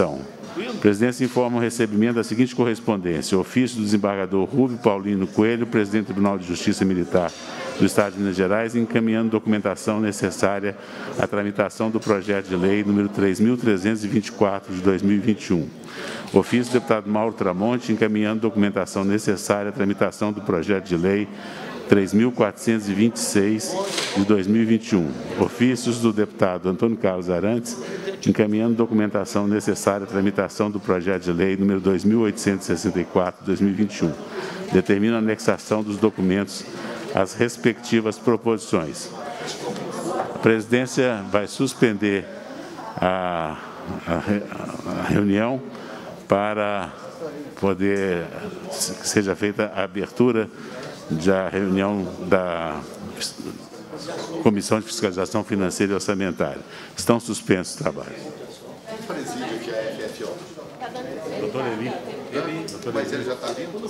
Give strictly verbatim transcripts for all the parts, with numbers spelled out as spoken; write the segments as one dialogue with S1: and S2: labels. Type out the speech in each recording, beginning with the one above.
S1: Constituição. A presidência informa o recebimento da seguinte correspondência. Ofício do desembargador Rubio Paulino Coelho, presidente do Tribunal de Justiça Militar do Estado de Minas Gerais, encaminhando documentação necessária à tramitação do projeto de lei número três mil trezentos e vinte e quatro de dois mil e vinte e um. Ofício do deputado Mauro Tramonte, encaminhando documentação necessária à tramitação do projeto de lei três mil quatrocentos e vinte e seis de dois mil e vinte e um. Ofícios do deputado Antônio Carlos Arantes, encaminhando documentação necessária à tramitação do projeto de lei número dois mil oitocentos e sessenta e quatro de dois mil e vinte e um. Determina a anexação dos documentos às respectivas proposições. A presidência vai suspender a, a, a reunião para poder que seja feita a abertura da reunião da Comissão de Fiscalização Financeira e Orçamentária. Estão suspensos os trabalhos.
S2: Quem preside aqui a F F O?
S1: Doutor Eli.
S2: Ele, mas ele já está vindo?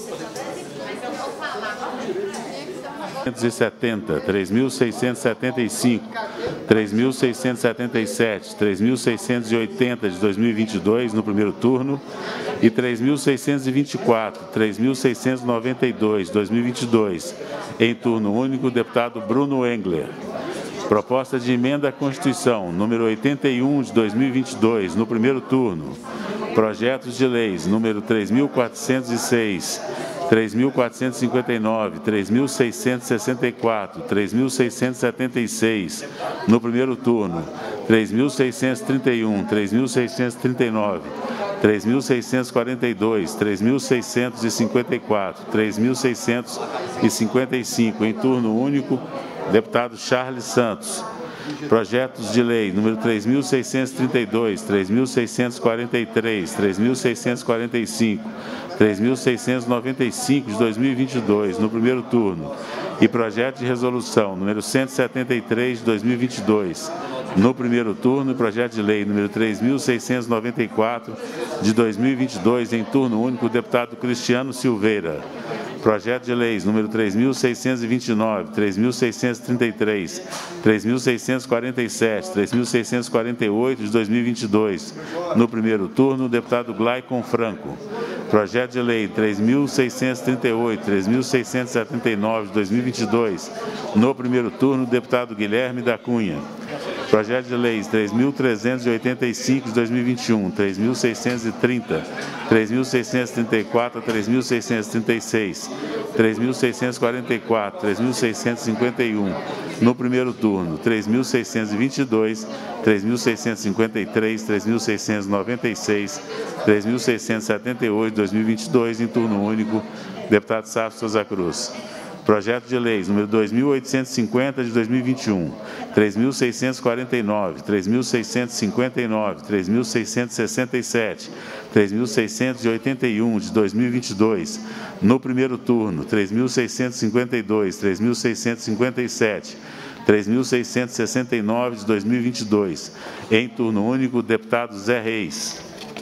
S1: trezentos e setenta, três mil seiscentos e setenta e cinco, três mil seiscentos e setenta e sete, três mil seiscentos e oitenta de dois mil e vinte e dois no primeiro turno e três mil seiscentos e vinte e quatro, três mil seiscentos e noventa e dois de dois mil e vinte e dois em turno único, o deputado Bruno Engler. Proposta de emenda à Constituição número oitenta e um de dois mil e vinte e dois no primeiro turno. Projetos de leis número três mil quatrocentos e seis, três mil quatrocentos e cinquenta e nove, três mil seiscentos e sessenta e quatro, três mil seiscentos e setenta e seis no primeiro turno, três mil seiscentos e trinta e um, três mil seiscentos e trinta e nove, três mil seiscentos e quarenta e dois, três mil seiscentos e cinquenta e quatro, três mil seiscentos e cinquenta e cinco em turno único, deputado Charles Santos. Projetos de lei número três mil seiscentos e trinta e dois, três mil seiscentos e quarenta e três, três mil seiscentos e quarenta e cinco, três mil seiscentos e noventa e cinco de dois mil e vinte e dois no primeiro turno e projeto de resolução número cento e setenta e três de dois mil e vinte e dois no primeiro turno e projeto de lei número três mil seiscentos e noventa e quatro de dois mil e vinte e dois em turno único, o deputado Cristiano Silveira. Projeto de leis número três mil seiscentos e vinte e nove, três mil seiscentos e trinta e três, três mil seiscentos e quarenta e sete, três mil seiscentos e quarenta e oito de dois mil e vinte e dois no primeiro turno, o deputado Glaicon Franco. Projeto de lei três mil seiscentos e trinta e oito, três mil seiscentos e setenta e nove de dois mil e vinte e dois no primeiro turno, o deputado Guilherme da Cunha. Projeto de leis três mil trezentos e oitenta e cinco de dois mil e vinte e um, três mil seiscentos e trinta, três mil seiscentos e trinta e quatro a três mil seiscentos e trinta e seis, três mil seiscentos e quarenta e quatro, três mil seiscentos e cinquenta e um no primeiro turno, três mil seiscentos e vinte e dois, três mil seiscentos e cinquenta e três, três mil seiscentos e noventa e seis, três mil seiscentos e setenta e oito de dois mil e vinte e dois em turno único, deputado Sávio Souza Cruz. Projeto de leis número dois mil oitocentos e cinquenta de dois mil e vinte e um, três mil seiscentos e quarenta e nove, três mil seiscentos e cinquenta e nove, três mil seiscentos e sessenta e sete, três mil seiscentos e oitenta e um de dois mil e vinte e dois no primeiro turno, três mil seiscentos e cinquenta e dois, três mil seiscentos e cinquenta e sete, três mil seiscentos e sessenta e nove de dois mil e vinte e dois em turno único, deputado Zé Reis.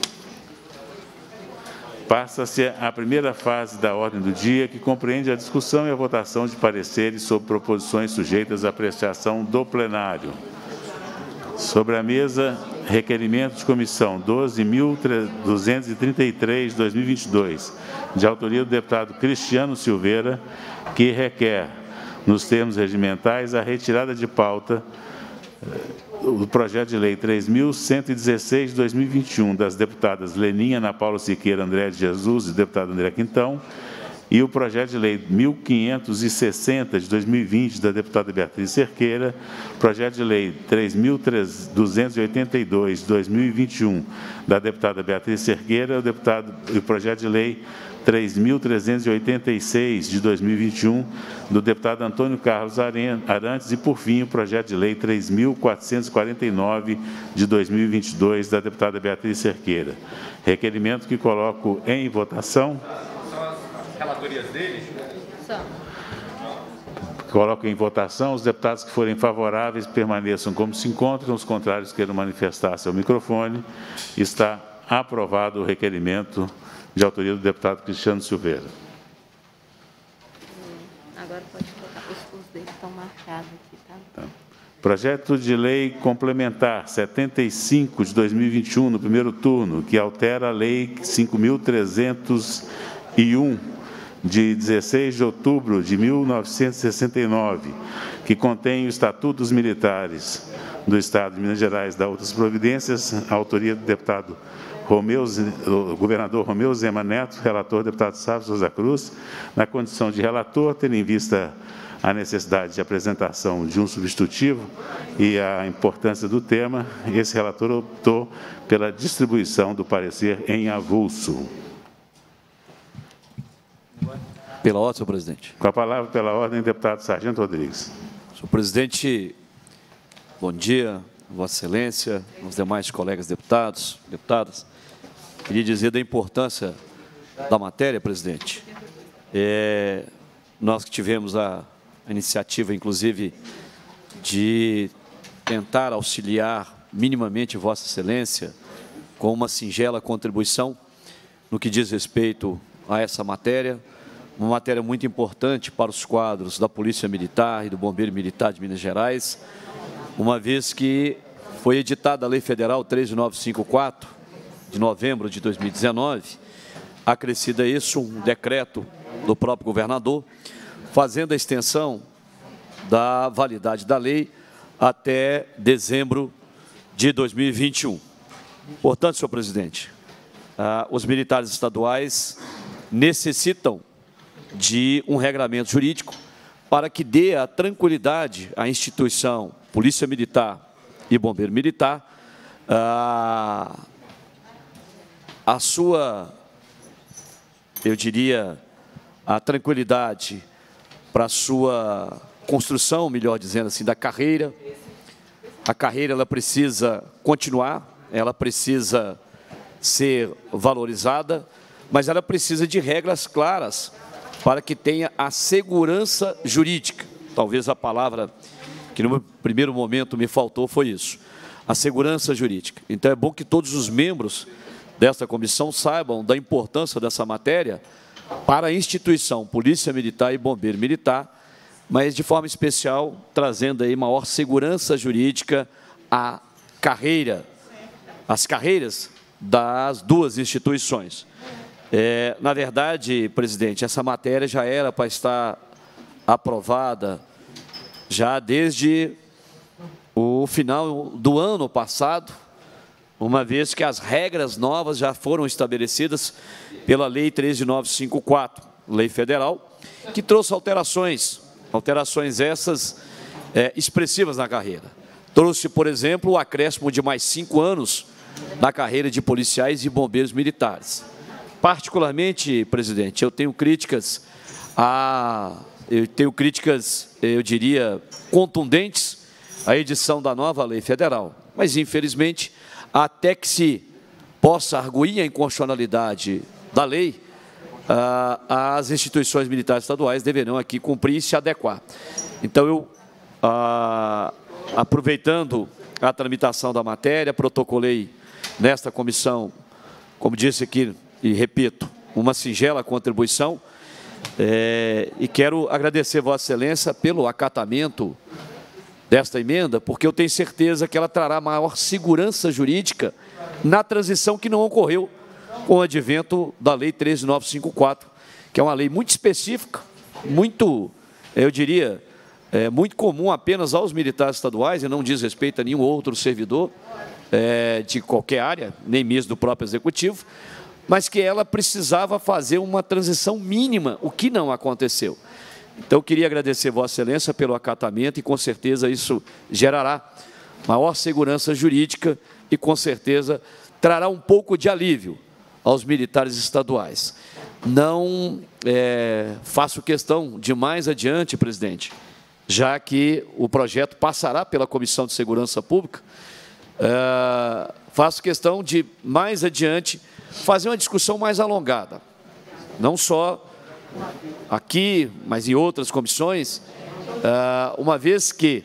S1: Passa-se a primeira fase da ordem do dia, que compreende a discussão e a votação de pareceres sobre proposições sujeitas à apreciação do plenário. Sobre a mesa, requerimento de comissão doze mil duzentos e trinta e três de dois mil e vinte e dois, de autoria do deputado Cristiano Silveira, que requer, nos termos regimentais, a retirada de pauta o projeto de lei três mil cento e dezesseis de dois mil e vinte e um, das deputadas Leninha Ana Paula Siqueira André de Jesus e deputado André Quintão, e o projeto de lei mil quinhentos e sessenta de dois mil e vinte, da deputada Beatriz Cerqueira, projeto de lei três mil duzentos e oitenta e dois de dois mil e vinte e um, da deputada Beatriz Cerqueira, o, deputado, o projeto de lei três mil trezentos e oitenta e seis de dois mil e vinte e um, do deputado Antônio Carlos Arantes, e, por fim, o projeto de lei três mil quatrocentos e quarenta e nove de dois mil e vinte e dois, da deputada Beatriz Cerqueira. Requerimento que coloco em votação.
S3: São as relatorias deles?
S4: São.
S1: Coloco em votação. Os deputados que forem favoráveis permaneçam como se encontram, os contrários queiram manifestar-se ao microfone. Está aprovado o requerimento de autoria do deputado Cristiano Silveira.
S4: Agora pode colocar, os, os deles estão marcados aqui, tá?
S1: Tá. Projeto de Lei Complementar setenta e cinco de dois mil e vinte e um, no primeiro turno, que altera a Lei cinco mil trezentos e um, de dezesseis de outubro de mil novecentos e sessenta e nove, que contém o Estatuto dos Militares do Estado de Minas Gerais, da outras providências, a autoria do deputado Romeu, o governador Romeu Zema Neto, relator deputado Sávio Souza Cruz, na condição de relator, tendo em vista a necessidade de apresentação de um substitutivo e a importância do tema, esse relator optou pela distribuição do parecer em avulso.
S4: Pela ordem, senhor presidente.
S1: Com a palavra, pela ordem, deputado Sargento Rodrigues.
S4: Senhor presidente, bom dia, Vossa Excelência, os demais colegas deputados, deputadas. Queria dizer da importância da matéria, presidente. É, nós que tivemos a iniciativa, inclusive, de tentar auxiliar minimamente Vossa Excelência com uma singela contribuição no que diz respeito a essa matéria, uma matéria muito importante para os quadros da Polícia Militar e do Bombeiro Militar de Minas Gerais, uma vez que foi editada a Lei Federal treze mil novecentos e cinquenta e quatro, de novembro de dois mil e dezenove, acrescida isso um decreto do próprio governador, fazendo a extensão da validade da lei até dezembro de dois mil e vinte e um. Portanto, senhor presidente, ah, os militares estaduais necessitam de um regramento jurídico para que dê a tranquilidade à instituição Polícia Militar e Bombeiro Militar a, a sua, eu diria, a tranquilidade para a sua construção, melhor dizendo assim, da carreira. A carreira ela precisa continuar, ela precisa ser valorizada, mas ela precisa de regras claras para que tenha a segurança jurídica. Talvez a palavra que no primeiro momento me faltou foi isso, a segurança jurídica. Então é bom que todos os membros desta comissão saibam da importância dessa matéria para a instituição Polícia Militar e Bombeiro Militar, mas de forma especial trazendo aí maior segurança jurídica à carreira, às carreiras das duas instituições. É, na verdade, presidente, essa matéria já era para estar aprovada já desde o final do ano passado, uma vez que as regras novas já foram estabelecidas pela Lei treze mil novecentos e cinquenta e quatro, lei federal, que trouxe alterações, alterações essas é, expressivas na carreira. Trouxe, por exemplo, o acréscimo de mais cinco anos na carreira de policiais e bombeiros militares. Particularmente, presidente, eu tenho críticas a, eu tenho críticas, eu diria, contundentes à edição da nova lei federal, mas infelizmente, até que se possa arguir a inconstitucionalidade da lei, ah, as instituições militares estaduais deverão aqui cumprir e se adequar. Então, eu, ah, aproveitando a tramitação da matéria, protocolei nesta comissão, como disse aqui, e repito, uma singela contribuição, é, e quero agradecer Vossa Excelência pelo acatamento desta emenda, porque eu tenho certeza que ela trará maior segurança jurídica na transição que não ocorreu com o advento da Lei treze mil novecentos e cinquenta e quatro, que é uma lei muito específica, muito, eu diria, é, muito comum apenas aos militares estaduais, e não diz respeito a nenhum outro servidor é, de qualquer área, nem mesmo do próprio Executivo, mas que ela precisava fazer uma transição mínima, o que não aconteceu. Então, eu queria agradecer Vossa Excelência pelo acatamento e, com certeza, isso gerará maior segurança jurídica e, com certeza, trará um pouco de alívio aos militares estaduais. Não é, faço questão de mais adiante, presidente, já que o projeto passará pela Comissão de Segurança Pública, é, faço questão de mais adiante fazer uma discussão mais alongada, não só aqui, mas em outras comissões, uma vez que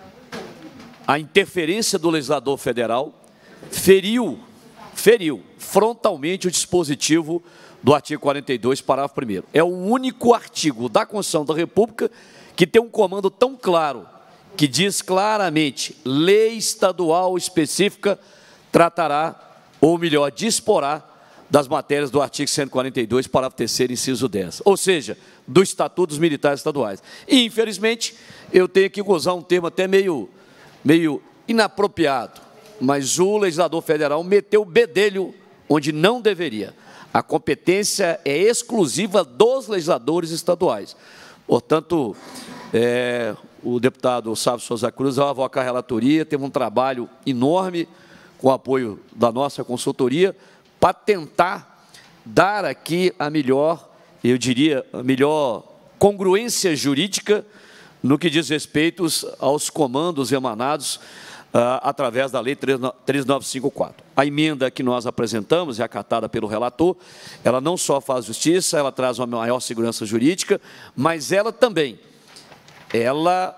S4: a interferência do legislador federal feriu, feriu frontalmente o dispositivo do artigo quarenta e dois, parágrafo primeiro. É o único artigo da Constituição da República que tem um comando tão claro que diz claramente, lei estadual específica tratará, ou melhor, disporá das matérias do artigo cento e quarenta e dois, parágrafo terceiro, inciso dez, ou seja, do Estatuto dos Militares Estaduais. E, infelizmente, eu tenho que usar um termo até meio, meio inapropriado, mas o legislador federal meteu o bedelho onde não deveria. A competência é exclusiva dos legisladores estaduais. Portanto, é, o deputado Sábio Souza Cruz, ao avocar a relatoria, teve um trabalho enorme com o apoio da nossa consultoria para tentar dar aqui a melhor, eu diria, a melhor congruência jurídica no que diz respeito aos comandos emanados uh, através da Lei três mil novecentos e cinquenta e quatro. A emenda que nós apresentamos, e acatada pelo relator, ela não só faz justiça, ela traz uma maior segurança jurídica, mas ela também, ela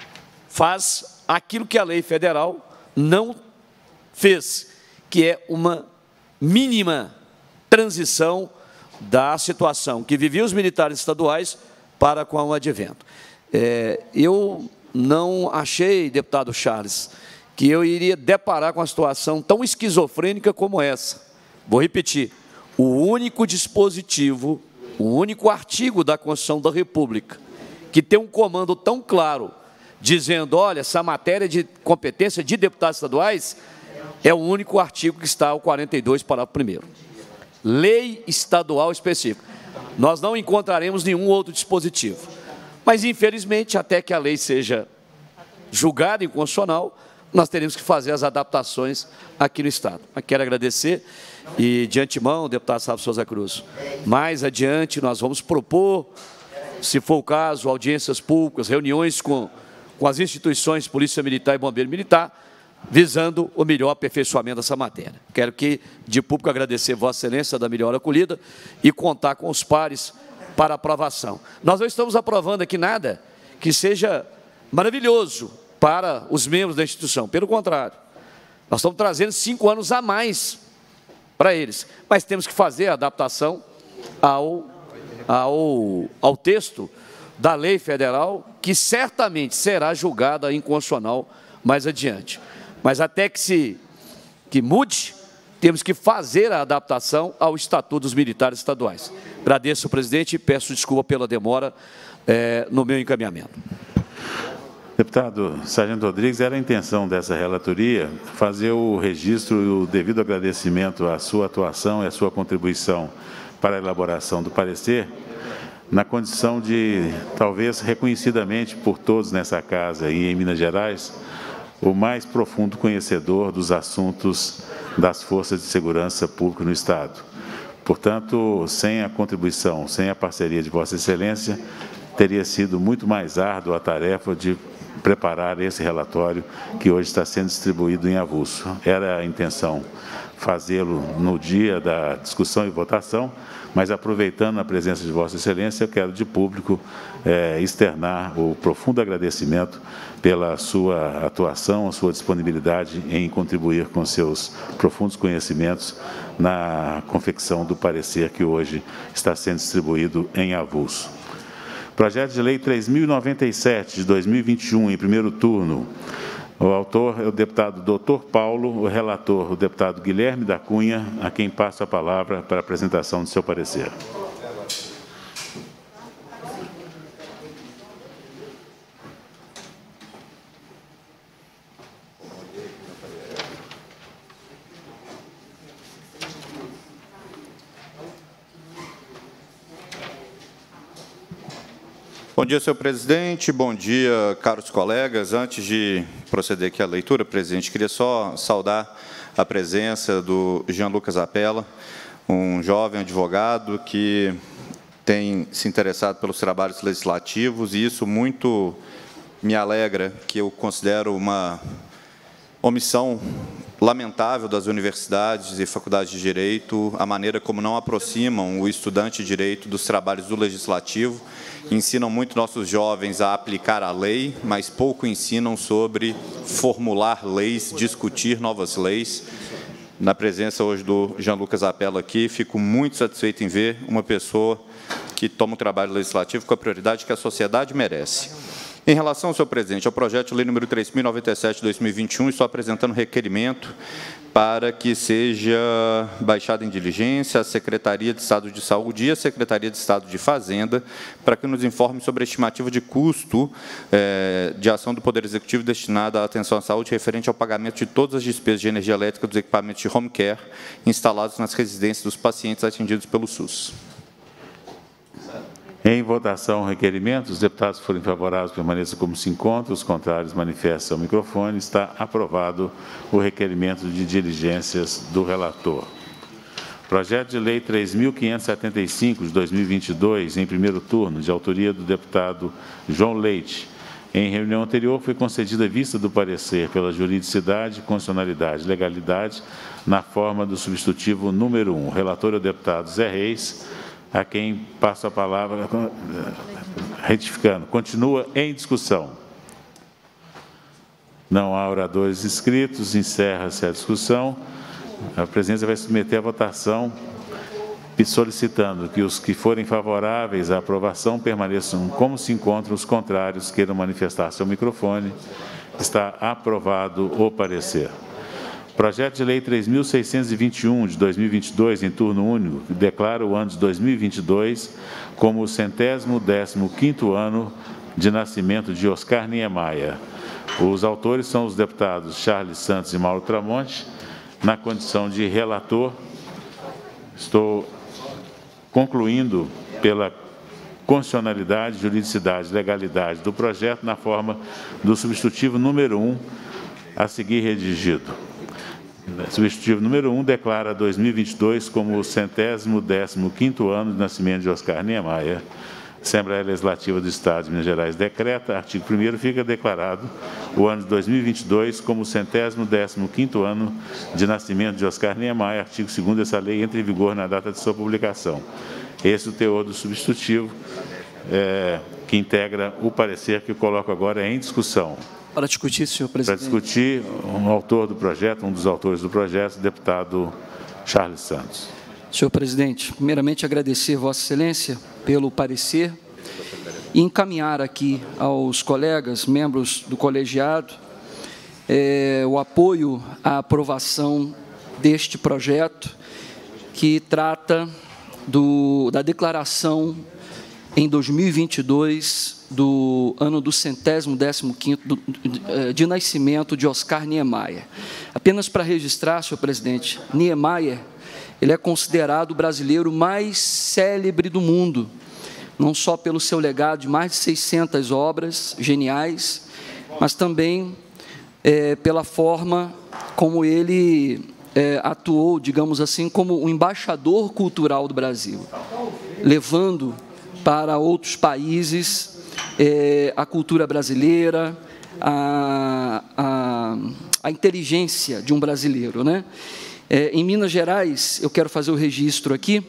S4: faz aquilo que a lei federal não fez, que é uma mínima transição da situação que viviam os militares estaduais para com o advento. É, eu não achei, deputado Charles, que eu iria deparar com uma situação tão esquizofrênica como essa. Vou repetir, o único dispositivo, o único artigo da Constituição da República que tem um comando tão claro, dizendo, olha, essa matéria de competência de deputados estaduais é o único artigo que está ao quarenta e dois, parágrafo primeiro. Lei estadual específica. Nós não encontraremos nenhum outro dispositivo. Mas, infelizmente, até que a lei seja julgada inconstitucional, nós teremos que fazer as adaptações aqui no Estado. Eu quero agradecer e, de antemão, deputado Sábio Souza Cruz, mais adiante nós vamos propor, se for o caso, audiências públicas, reuniões com, com as instituições, Polícia Militar e Bombeiro Militar, visando o melhor aperfeiçoamento dessa matéria. Quero que, de público, agradecer Vossa Excelência da melhor acolhida e contar com os pares para aprovação. Nós não estamos aprovando aqui nada que seja maravilhoso para os membros da instituição, pelo contrário, nós estamos trazendo cinco anos a mais para eles, mas temos que fazer a adaptação ao, ao, ao texto da lei federal, que certamente será julgada inconstitucional mais adiante. Mas até que se que mude, temos que fazer a adaptação ao Estatuto dos Militares Estaduais. Agradeço, presidente, e peço desculpa pela demora é, no meu encaminhamento.
S1: Deputado Sargento Rodrigues, era a intenção dessa relatoria fazer o registro e o devido agradecimento à sua atuação e à sua contribuição para a elaboração do parecer, na condição de, talvez reconhecidamente por todos nessa casa e em Minas Gerais, o mais profundo conhecedor dos assuntos das forças de segurança pública no Estado. Portanto, sem a contribuição, sem a parceria de Vossa Excelência, teria sido muito mais árdua a tarefa de preparar esse relatório que hoje está sendo distribuído em avulso. Era a intenção fazê-lo no dia da discussão e votação, mas aproveitando a presença de Vossa Excelência, eu quero de público é, externar o profundo agradecimento pela sua atuação, a sua disponibilidade em contribuir com seus profundos conhecimentos na confecção do parecer que hoje está sendo distribuído em avulso. Projeto de Lei três mil e noventa e sete, de dois mil e vinte e um, em primeiro turno. O autor é o deputado doutor Paulo, o relator, o deputado Guilherme da Cunha, a quem passo a palavra para a apresentação do seu parecer.
S5: Bom dia, senhor presidente. Bom dia, caros colegas. Antes de proceder aqui à leitura, presidente, queria só saudar a presença do Jean Lucas Apella, um jovem advogado que tem se interessado pelos trabalhos legislativos, e isso muito me alegra, que eu considero uma omissão lamentável das universidades e faculdades de Direito, a maneira como não aproximam o estudante de Direito dos trabalhos do Legislativo, ensinam muito nossos jovens a aplicar a lei, mas pouco ensinam sobre formular leis, discutir novas leis. Na presença hoje do Jean Lucas Apella aqui, fico muito satisfeito em ver uma pessoa que toma o trabalho legislativo com a prioridade que a sociedade merece. Em relação, senhor presidente, ao projeto de lei número três mil e noventa e sete de dois mil e vinte e um, estou apresentando requerimento para que seja baixada em diligência a Secretaria de Estado de Saúde e a Secretaria de Estado de Fazenda para que nos informe sobre a estimativa de custo eh, de ação do Poder Executivo destinada à atenção à saúde referente ao pagamento de todas as despesas de energia elétrica dos equipamentos de home care instalados nas residências dos pacientes atendidos pelo SUS.
S1: Em votação, o requerimento. Os deputados que forem favoráveis permaneçam como se encontram. Os contrários, manifestem ao microfone. Está aprovado o requerimento de diligências do relator. Projeto de lei três mil quinhentos e setenta e cinco, de dois mil e vinte e dois, em primeiro turno, de autoria do deputado João Leite. Em reunião anterior, foi concedida vista do parecer pela juridicidade, constitucionalidade e legalidade na forma do substitutivo número um. O relator é o deputado Zé Reis, a quem passo a palavra, retificando. Continua em discussão. Não há oradores inscritos, encerra-se a discussão. A presidência vai submeter à votação, solicitando que os que forem favoráveis à aprovação permaneçam como se encontram, os contrários queiram manifestar seu microfone. Está aprovado o parecer. Projeto de lei três mil seiscentos e vinte e um, de dois mil e vinte e dois, em turno único, que declara o ano de dois mil e vinte e dois como o centésimo décimo quinto ano de nascimento de Oscar Niemeyer. Os autores são os deputados Charles Santos e Mauro Tramonte. Na condição de relator, estou concluindo pela constitucionalidade, juridicidade e legalidade do projeto na forma do substitutivo número um a seguir redigido. Substitutivo número um declara dois mil e vinte e dois como o centésimo décimo quinto ano de nascimento de Oscar Niemeyer. Assembleia Legislativa do Estado de Minas Gerais decreta, artigo primeiro, fica declarado o ano de dois mil e vinte e dois como o centésimo décimo quinto ano de nascimento de Oscar Niemeyer. Artigo segundo, essa lei entra em vigor na data de sua publicação. Esse é o teor do substitutivo, é, que integra o parecer que eu coloco agora em discussão.
S6: Para discutir, senhor presidente.
S1: Para discutir, um autor do projeto, um dos autores do projeto, o deputado Charles Santos.
S6: Senhor presidente, primeiramente agradecer Vossa Excelência pelo parecer e encaminhar aqui aos colegas, membros do colegiado, é, o apoio à aprovação deste projeto que trata do, da declaração em dois mil e vinte e dois do ano do centésimo décimo quinto de, de nascimento de Oscar Niemeyer. Apenas para registrar, senhor presidente, Niemeyer, ele é considerado o brasileiro mais célebre do mundo, não só pelo seu legado de mais de seiscentas obras geniais, mas também é, pela forma como ele é, atuou, digamos assim, como um embaixador cultural do Brasil, levando para outros países é, a cultura brasileira, a, a, a inteligência de um brasileiro, né? É, em Minas Gerais, eu quero fazer o registro aqui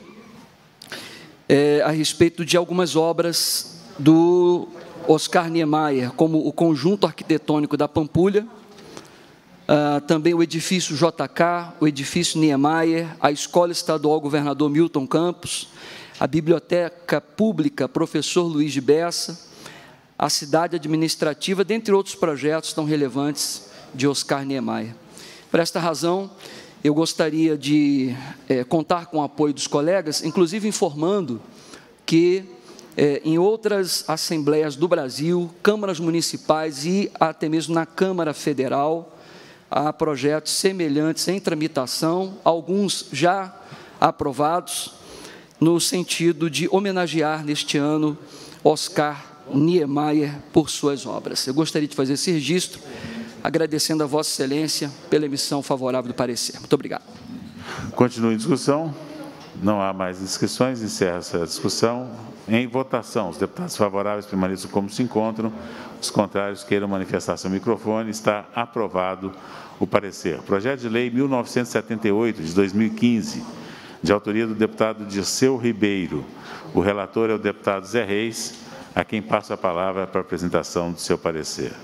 S6: é, a respeito de algumas obras do Oscar Niemeyer, como o Conjunto Arquitetônico da Pampulha, ah, também o Edifício J K, o Edifício Niemeyer, a Escola Estadual Governador Milton Campos, a Biblioteca Pública Professor Luiz de Bessa, a Cidade Administrativa, dentre outros projetos tão relevantes de Oscar Niemeyer. Por esta razão, eu gostaria de é, contar com o apoio dos colegas, inclusive informando que, é, em outras assembleias do Brasil, câmaras municipais e até mesmo na Câmara Federal, há projetos semelhantes em tramitação, alguns já aprovados, no sentido de homenagear neste ano Oscar Niemeyer por suas obras. Eu gostaria de fazer esse registro, agradecendo a Vossa Excelência pela emissão favorável do parecer. Muito obrigado.
S1: Continua em discussão. Não há mais inscrições. Encerra-se a discussão. Em votação, os deputados favoráveis permaneçam como se encontram. Os contrários queiram manifestar seu microfone. Está aprovado o parecer. Projeto de Lei mil novecentos e setenta e oito, de dois mil e quinze, de autoria do deputado Dirceu Ribeiro. O relator é o deputado Zé Reis, a quem passo a palavra para a apresentação do seu parecer.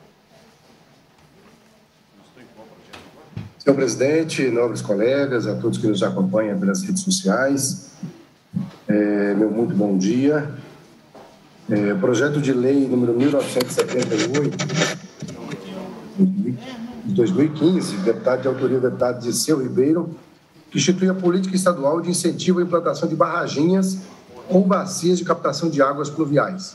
S7: Senhor presidente, nobres colegas, a todos que nos acompanham pelas redes sociais, é, meu muito bom dia. É, projeto de lei número mil novecentos e setenta e oito, de dois mil e quinze, deputado de autoria do deputado Disseu Ribeiro, que institui a política estadual de incentivo à implantação de barraginhas ou bacias de captação de águas pluviais.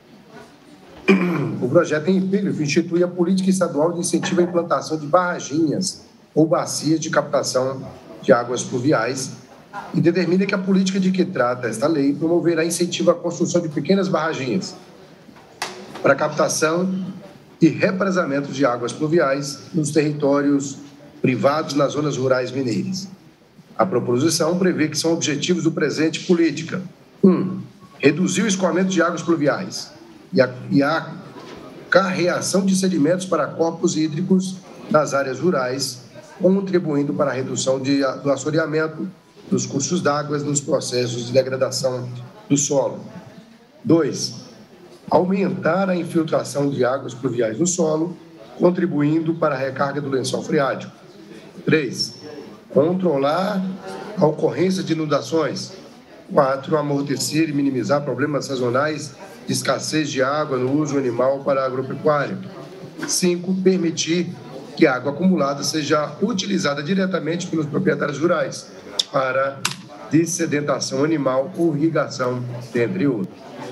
S7: O projeto em epígrafe institui a política estadual de incentivo à implantação de barraginhas ou bacias de captação de águas pluviais e determina que a política de que trata esta lei promoverá incentivo à construção de pequenas barraginhas para captação e represamento de águas pluviais nos territórios privados nas zonas rurais mineiras. A proposição prevê que são objetivos do presente política: um, reduzir o escoamento de águas pluviais e a, e a carreação de sedimentos para corpos hídricos nas áreas rurais, contribuindo para a redução de, do assoreamento dos cursos d'água nos processos de degradação do solo. Dois, aumentar a infiltração de águas pluviais no solo, contribuindo para a recarga do lençol freático. Três, controlar a ocorrência de inundações. Quatro, amortecer e minimizar problemas sazonais de escassez de água no uso animal para a agropecuária. Cinco, permitir que a água acumulada seja utilizada diretamente pelos proprietários rurais para dessedentação animal ou irrigação, entre outros.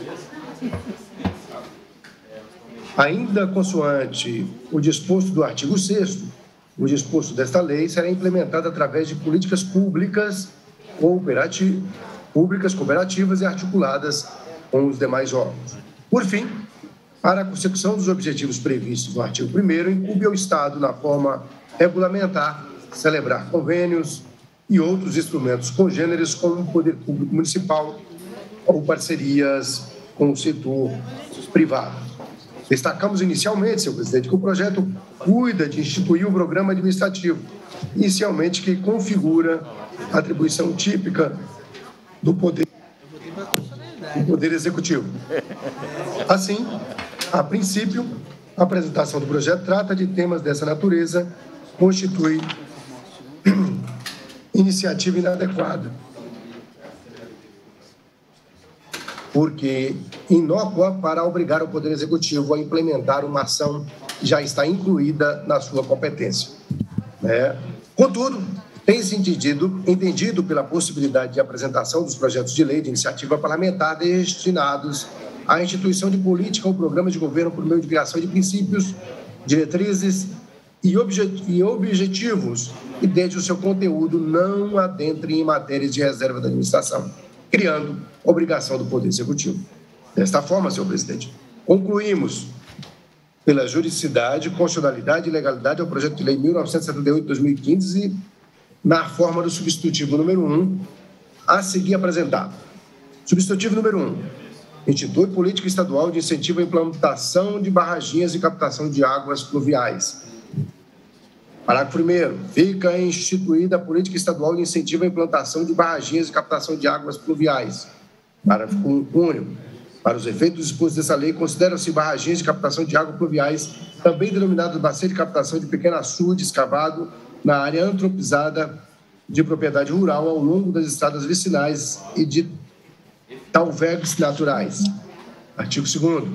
S7: Ainda consoante o disposto do artigo sexto, o disposto desta lei será implementado através de políticas públicas, cooperativas, públicas, cooperativas e articuladas com os demais órgãos. Por fim, para a consecução dos objetivos previstos no artigo primeiro, incumbe ao Estado, na forma regulamentar, celebrar convênios e outros instrumentos congêneres com o poder público municipal ou parcerias com o setor privado. Destacamos inicialmente, senhor presidente, que o projeto cuida de instituir um programa administrativo, inicialmente que configura a atribuição típica do poder, do poder executivo. Assim, a princípio, a apresentação do projeto trata de temas dessa natureza, constitui iniciativa inadequada, porque inócua para obrigar o Poder Executivo a implementar uma ação que já está incluída na sua competência. É. Contudo, tem-se entendido, entendido pela possibilidade de apresentação dos projetos de lei de iniciativa parlamentar destinados à instituição de política ou programa de governo por meio de criação de princípios, diretrizes e, objet e objetivos e, desde o seu conteúdo, não adentrem em matérias de reserva da administração, criando obrigação do Poder Executivo. Desta forma, senhor presidente, concluímos pela juridicidade, constitucionalidade e legalidade ao projeto de lei mil novecentos e setenta e oito de dois mil e quinze, na forma do substitutivo número um, a seguir apresentado. Substitutivo número um. Institui política estadual de incentivo à implantação de barraginhas e captação de águas pluviais. Parágrafo primeiro. Fica instituída a política estadual de incentivo à implantação de barraginhas e captação de águas pluviais. Parágrafo único. Para os efeitos dispostos dessa lei, consideram-se barraginhas de captação de águas pluviais, também denominadas bacia de captação de pequeno açude escavado na área antropizada de propriedade rural ao longo das estradas vicinais e de talvegs naturais. Artigo segundo.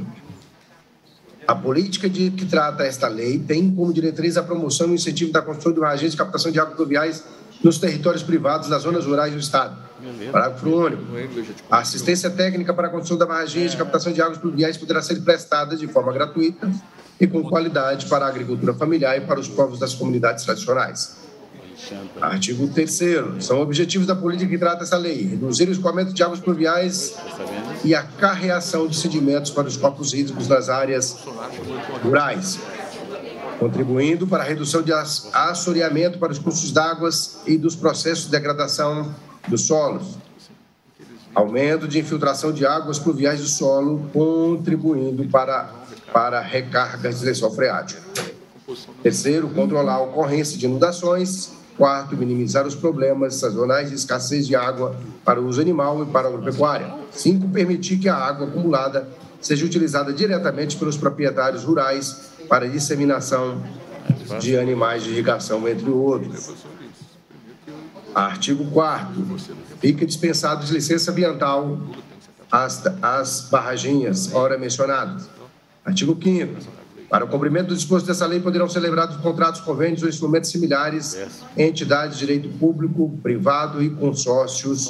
S7: A política de que trata esta lei tem como diretriz a promoção e o incentivo da construção de barragens de captação de águas pluviais nos territórios privados das zonas rurais do Estado. Parágrafo único. A assistência técnica para a construção da barragem de captação de águas pluviais poderá ser prestada de forma gratuita e com qualidade para a agricultura familiar e para os povos das comunidades tradicionais. Artigo terceiro. São objetivos da política que trata essa lei: reduzir o escoamento de águas pluviais e a carreação de sedimentos para os corpos hídricos nas áreas rurais, contribuindo para a redução de assoreamento para os cursos d'água e dos processos de degradação dos solos, aumento de infiltração de águas pluviais do solo, contribuindo para, para a recarga de lençol freático. Terceiro, controlar a ocorrência de inundações. Quarto, minimizar os problemas sazonais de escassez de água para o uso animal e para a agropecuária. Cinco, permitir que a água acumulada seja utilizada diretamente pelos proprietários rurais para disseminação de animais de irrigação, entre outros. Artigo quarto. Fica dispensado de licença ambiental as, as barraginhas, ora mencionadas. Artigo quinto. Para o cumprimento do disposto dessa lei, poderão ser celebrados contratos, convênios ou instrumentos similares em entidades de direito público, privado e consórcios.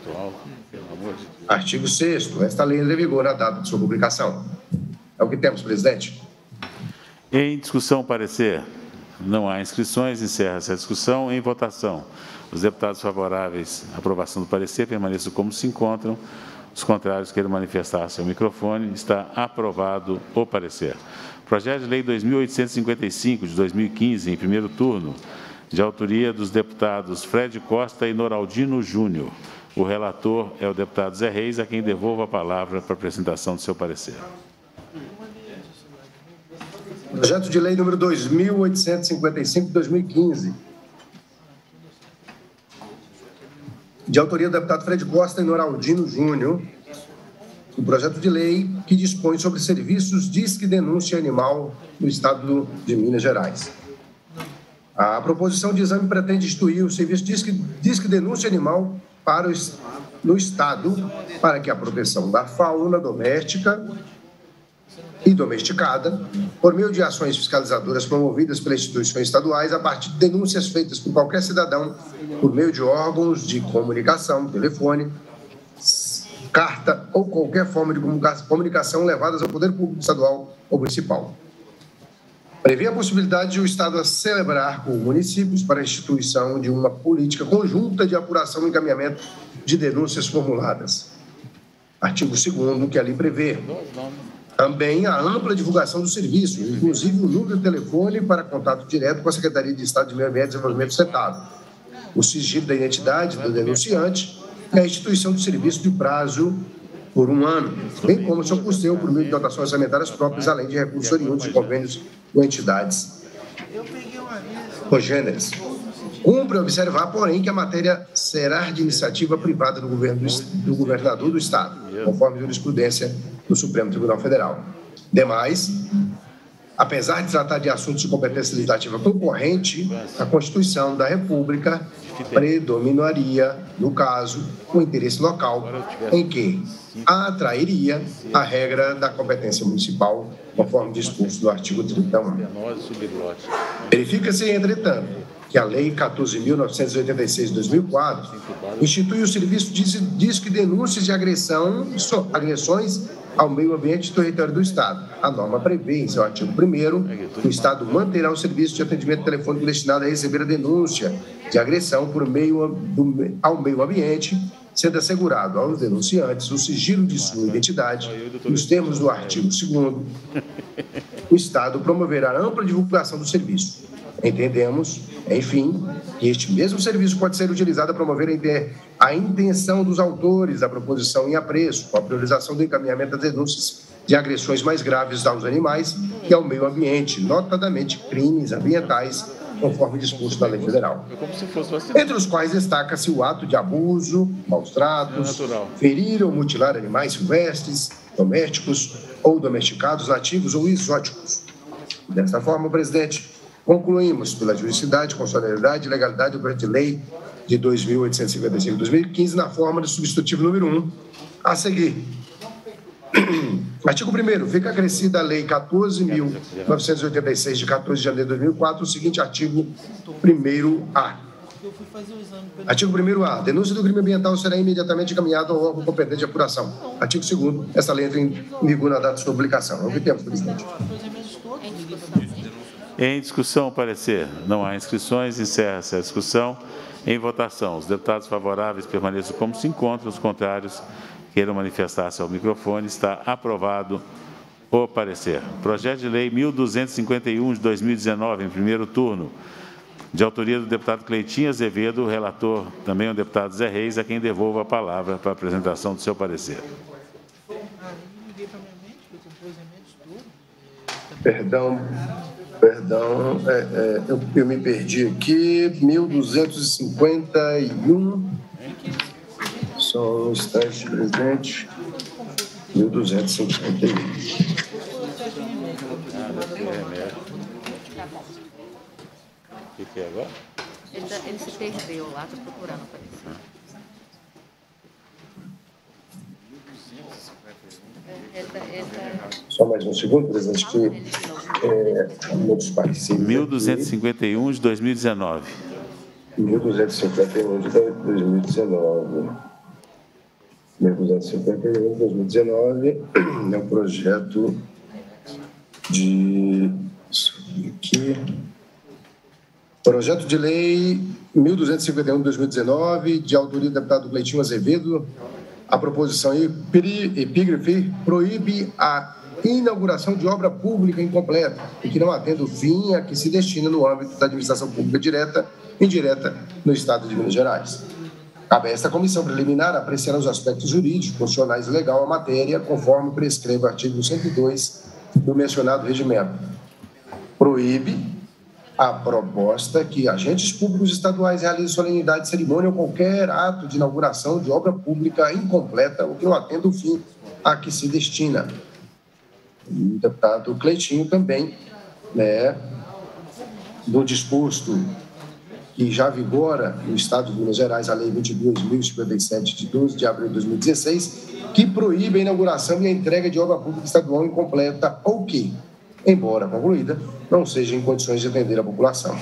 S7: Artigo sexto. Esta lei entra em vigor na data de sua publicação. É o que temos, presidente.
S1: Em discussão, parecer. Não há inscrições, encerra-se a discussão. Em votação, os deputados favoráveis à aprovação do parecer permaneçam como se encontram. Os contrários queiram manifestar seu microfone. Está aprovado o parecer. Projeto de Lei dois mil oitocentos e cinquenta e cinco, de dois mil e quinze, em primeiro turno, de autoria dos deputados Fred Costa e Noraldino Júnior. O relator é o deputado Zé Reis, a quem devolvo a palavra para a apresentação do seu parecer.
S7: Projeto de Lei número dois mil oitocentos e cinquenta e cinco, de dois mil e quinze. De autoria do deputado Fred Costa e Noraldino Júnior. O projeto de lei que dispõe sobre serviços Disque Denúncia Animal no Estado de Minas Gerais. A proposição de exame pretende instituir o serviço Disque, Disque Denúncia Animal para o, no Estado, para que a proteção da fauna doméstica e domesticada, por meio de ações fiscalizadoras promovidas pelas instituições estaduais, a partir de denúncias feitas por qualquer cidadão, por meio de órgãos de comunicação, telefone, carta ou qualquer forma de comunicação levadas ao Poder Público Estadual ou Municipal. Prevê a possibilidade de o Estado celebrar com municípios para a instituição de uma política conjunta de apuração e encaminhamento de denúncias formuladas. Artigo segundo, que ali prevê também a ampla divulgação do serviço, inclusive o número de telefone para contato direto com a Secretaria de Estado de Meio Ambiente e Desenvolvimento Sustentável, o sigilo da identidade do denunciante e a instituição do serviço de prazo por um ano, bem como seu custeio por meio de dotações orçamentárias próprias, além de recursos oriundos de convênios com entidades congêneres. Cumpre observar, porém, que a matéria será de iniciativa privada do, governo, do governador do Estado, conforme jurisprudência do Supremo Tribunal Federal. Demais, apesar de tratar de assuntos de competência legislativa concorrente, a Constituição da República predominaria, no caso, o interesse local, em que atrairia a regra da competência municipal, conforme disposto no artigo trinta e um. Verifica-se, entretanto, que a Lei quatorze mil novecentos e oitenta e seis de dois mil e quatro institui o serviço de Disque Denúncias de agressão, agressões ao meio ambiente e território do Estado. A norma prevê, em seu artigo primeiro, que o Estado manterá o serviço de atendimento telefônico destinado a receber a denúncia de agressão por meio do, ao meio ambiente, sendo assegurado aos denunciantes o sigilo de sua identidade. Nos termos do artigo segundo, o Estado promoverá ampla divulgação do serviço. Entendemos, enfim, que este mesmo serviço pode ser utilizado a promover a intenção dos autores da proposição em apreço, com a priorização do encaminhamento das denúncias de agressões mais graves aos animais e ao meio ambiente, notadamente crimes ambientais, conforme disposto na lei federal. Entre os quais destaca-se o ato de abuso, maus tratos, ferir ou mutilar animais silvestres, domésticos ou domesticados, nativos ou exóticos. Dessa forma, presidente, concluímos pela juridicidade, constitucionalidade e legalidade do projeto de lei de dois mil oitocentos e cinquenta e cinco de dois mil e quinze na forma do substitutivo número um, a seguir. Artigo primeiro. Fica acrescida a Lei quatorze mil novecentos e oitenta e seis, de quatorze de janeiro de dois mil e quatro, o seguinte artigo primeiro A. Artigo primeiro A. Denúncia do crime ambiental será imediatamente encaminhada ao órgão competente de apuração. Artigo segundo. Essa lei entra em vigor na data de sua publicação. É o que temos, presidente.
S1: Em discussão, parecer. Não há inscrições, encerra-se a discussão. Em votação, os deputados favoráveis permaneçam como se encontram, os contrários queiram manifestar-se ao microfone. Está aprovado o parecer. Projeto de Lei mil duzentos e cinquenta e um, de dois mil e dezenove, em primeiro turno, de autoria do deputado Cleitinho Azevedo, o relator também o deputado Zé Reis, a quem devolvo a palavra para a apresentação do seu parecer.
S7: Perdão, perdão, é, é, eu, eu me perdi aqui, mil duzentos e cinquenta e um, só um instante, presidente, mil duzentos e cinquenta e um.
S1: O que, que é agora?
S8: Ele, tá, ele se perdeu lá, está procurando o parecer.
S7: Só mais um segundo, presidente, que é, muitos parecidos.
S1: mil duzentos e cinquenta e um de dois mil e dezenove.
S7: mil duzentos e cinquenta e um de dois mil e dezenove. mil duzentos e cinquenta e um de dois mil e dezenove é um projeto de. Aqui. Projeto de lei mil duzentos e cinquenta e um de dois mil e dezenove, de autoria do deputado Cleitinho Azevedo. A proposição epígrafe proíbe a inauguração de obra pública incompleta e que não atenda o fim a que se destina no âmbito da administração pública direta e indireta no Estado de Minas Gerais. Cabe a esta comissão preliminar apreciar os aspectos jurídicos, constitucionais e legal à matéria, conforme prescreve o artigo cento e dois do mencionado regimento. Proíbe a proposta que agentes públicos estaduais realizem solenidade, cerimônia ou qualquer ato de inauguração de obra pública incompleta ou que não atenda o fim a que se destina. O deputado Cleitinho também, né, no disposto que já vigora no Estado de Minas Gerais a Lei vinte e dois mil e cinquenta e sete, de doze de abril de dois mil e dezesseis, que proíbe a inauguração e a entrega de obra pública estadual incompleta ou que, embora concluída, não seja em condições de atender a população.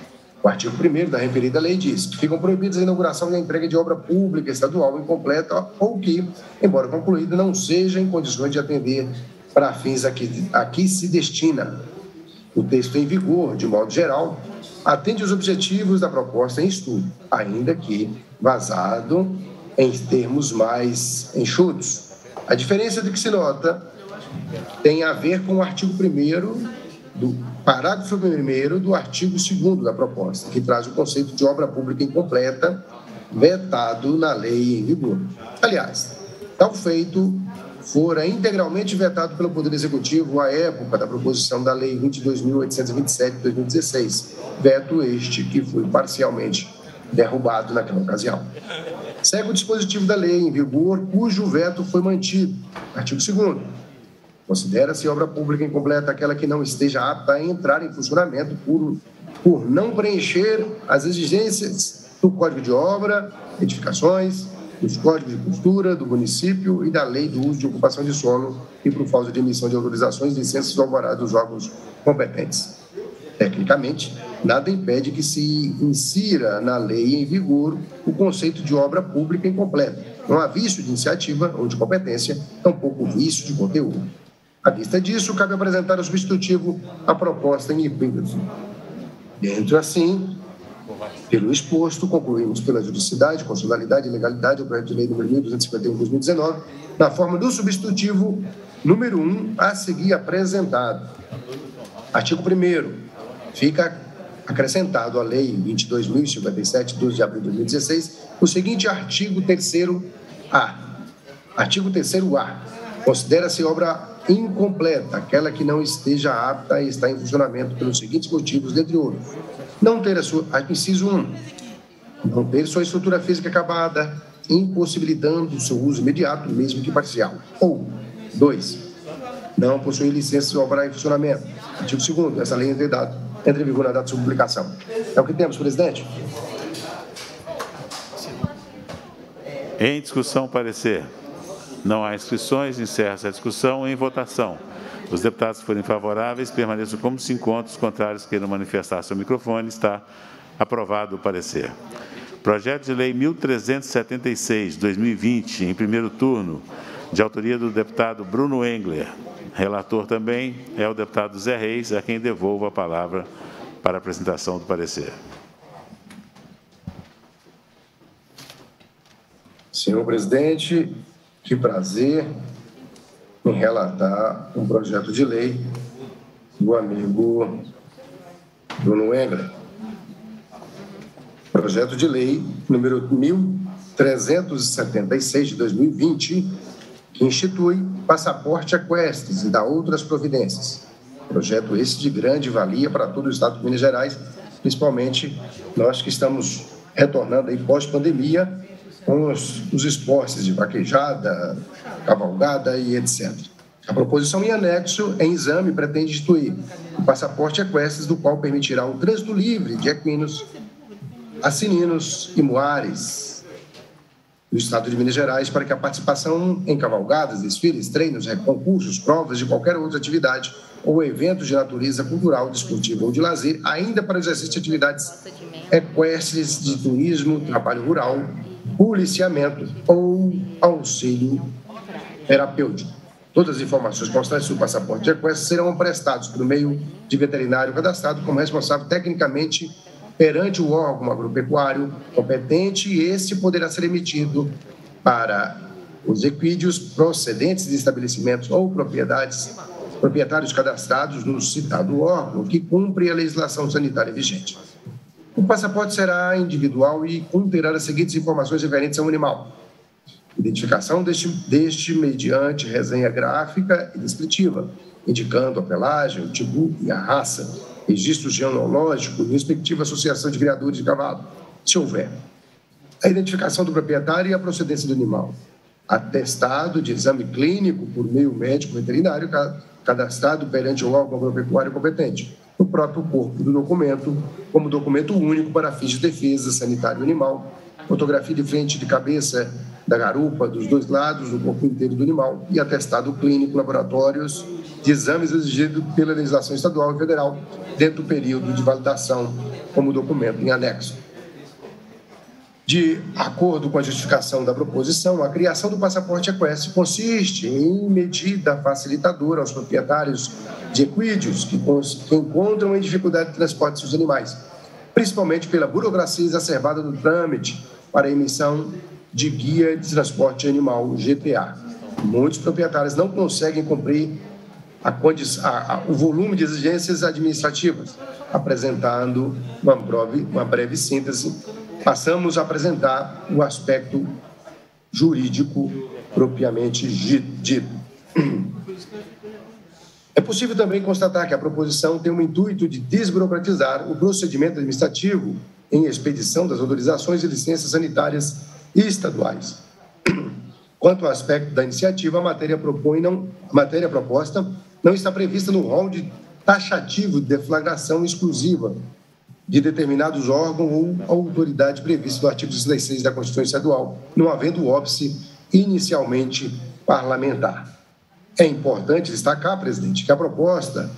S7: O artigo primeiro da referida lei diz que ficam proibidas a inauguração e a entrega de obra pública estadual incompleta ou que, embora concluída, não seja em condições de atender para fins a que, a que se destina. O texto em vigor, de modo geral, atende os objetivos da proposta em estudo, ainda que vazado em termos mais enxutos. A diferença do que se nota tem a ver com o artigo primeiro do parágrafo primeiro do artigo segundo da proposta, que traz o conceito de obra pública incompleta, vetado na lei em vigor. Aliás, tal feito fora integralmente vetado pelo Poder Executivo à época da proposição da Lei vinte e dois mil oitocentos e vinte e sete de dois mil e dezesseis, veto este que foi parcialmente derrubado naquela ocasião. Segue o dispositivo da lei em vigor, cujo veto foi mantido. Artigo segundo. Considera-se obra pública incompleta aquela que não esteja apta a entrar em funcionamento por, por não preencher as exigências do Código de Obra, edificações, dos Códigos de Cultura do município e da Lei do Uso de Ocupação de Solo e por falta de emissão de autorizações, licenças ou alvarás dos órgãos competentes. Tecnicamente, nada impede que se insira na lei em vigor o conceito de obra pública incompleta. Não há vício de iniciativa ou de competência, tampouco vício de conteúdo. À vista disso, cabe apresentar o substitutivo à proposta em epígrafe. Dentro, assim, pelo exposto, concluímos pela juridicidade, constitucionalidade e legalidade o projeto de lei número mil duzentos e cinquenta e um de dois mil e dezenove, na forma do substitutivo número um a seguir apresentado. Artigo primeiro. Fica acrescentado à Lei vinte e dois mil e cinquenta e sete, de doze de abril de dois mil e dezesseis, o seguinte artigo terceiro A. Artigo terceiro A. Considera-se obra incompleta aquela que não esteja apta a estar em funcionamento pelos seguintes motivos, dentre outros. Não ter a sua... Inciso um. Não ter sua estrutura física acabada, impossibilitando o seu uso imediato, mesmo que parcial. Ou, dois. Não possuir licença ou obra em funcionamento. Artigo segundo. Essa lei entra em dado entra em vigor na data de sua publicação. É o que temos, presidente.
S1: Em discussão, parecer. Não há inscrições, encerra-se a discussão em votação. Os deputados que forem favoráveis permaneçam como se encontram, os contrários queiram manifestar seu microfone. Está aprovado o parecer. Projeto de Lei mil trezentos e setenta e seis, de dois mil e vinte, em primeiro turno, de autoria do deputado Bruno Engler. Relator também é o deputado Zé Reis, a quem devolvo a palavra para a apresentação do parecer.
S7: Senhor presidente, que prazer em relatar um projeto de lei do amigo Bruno Engler. Projeto de lei número mil trezentos e setenta e seis, de dois mil e vinte, que institui passaporte equestres e dá outras providências. Projeto esse de grande valia para todo o Estado de Minas Gerais, principalmente nós que estamos retornando aí pós-pandemia com os, os esportes de vaquejada, cavalgada e etcétera. A proposição em anexo em exame pretende instituir o passaporte equestres, do qual permitirá o trânsito livre de equinos, assininos e muares, do Estado de Minas Gerais para que a participação em cavalgadas, desfiles, treinos, concursos, provas de qualquer outra atividade ou eventos de natureza cultural, desportiva ou de lazer, ainda para o exercício de atividades equestres, de turismo, trabalho rural, policiamento ou auxílio terapêutico. Todas as informações constantes do passaporte equestre serão prestados por meio de veterinário cadastrado como responsável tecnicamente perante o órgão agropecuário competente, e este poderá ser emitido para os equídeos procedentes de estabelecimentos ou propriedades, proprietários cadastrados no citado órgão que cumpre a legislação sanitária vigente. O passaporte será individual e conterá as seguintes informações referentes ao animal: identificação deste, deste mediante resenha gráfica e descritiva, indicando a pelagem, o tipo e a raça, registro genealógico e respectiva associação de criadores de cavalo, se houver. A identificação do proprietário e a procedência do animal. Atestado de exame clínico por meio médico veterinário cadastrado perante o órgão agropecuário competente, no próprio corpo do documento, como documento único para fins de defesa sanitária animal, fotografia de frente de cabeça da garupa dos dois lados do corpo inteiro do animal e atestado clínico laboratórios de exames exigidos pela legislação estadual e federal dentro do período de validação como documento em anexo. De acordo com a justificação da proposição, a criação do passaporte equestre consiste em medida facilitadora aos proprietários de equídeos que, que encontram em dificuldade de transporte de seus animais, principalmente pela burocracia exacerbada do trâmite para a emissão de guia de transporte animal, G T A. Muitos proprietários não conseguem cumprir a a, a, o volume de exigências administrativas, apresentando uma breve, uma breve síntese. Passamos a apresentar o aspecto jurídico propriamente dito. É possível também constatar que a proposição tem o intuito de desburocratizar o procedimento administrativo em expedição das autorizações e licenças sanitárias estaduais. Quanto ao aspecto da iniciativa, a matéria, propõe não, a matéria proposta não está prevista no rol de taxativo de deflagração exclusiva de determinados órgãos ou autoridade prevista no artigo sessenta e seis da Constituição Estadual, não havendo óbice inicialmente parlamentar. É importante destacar, presidente, que a proposta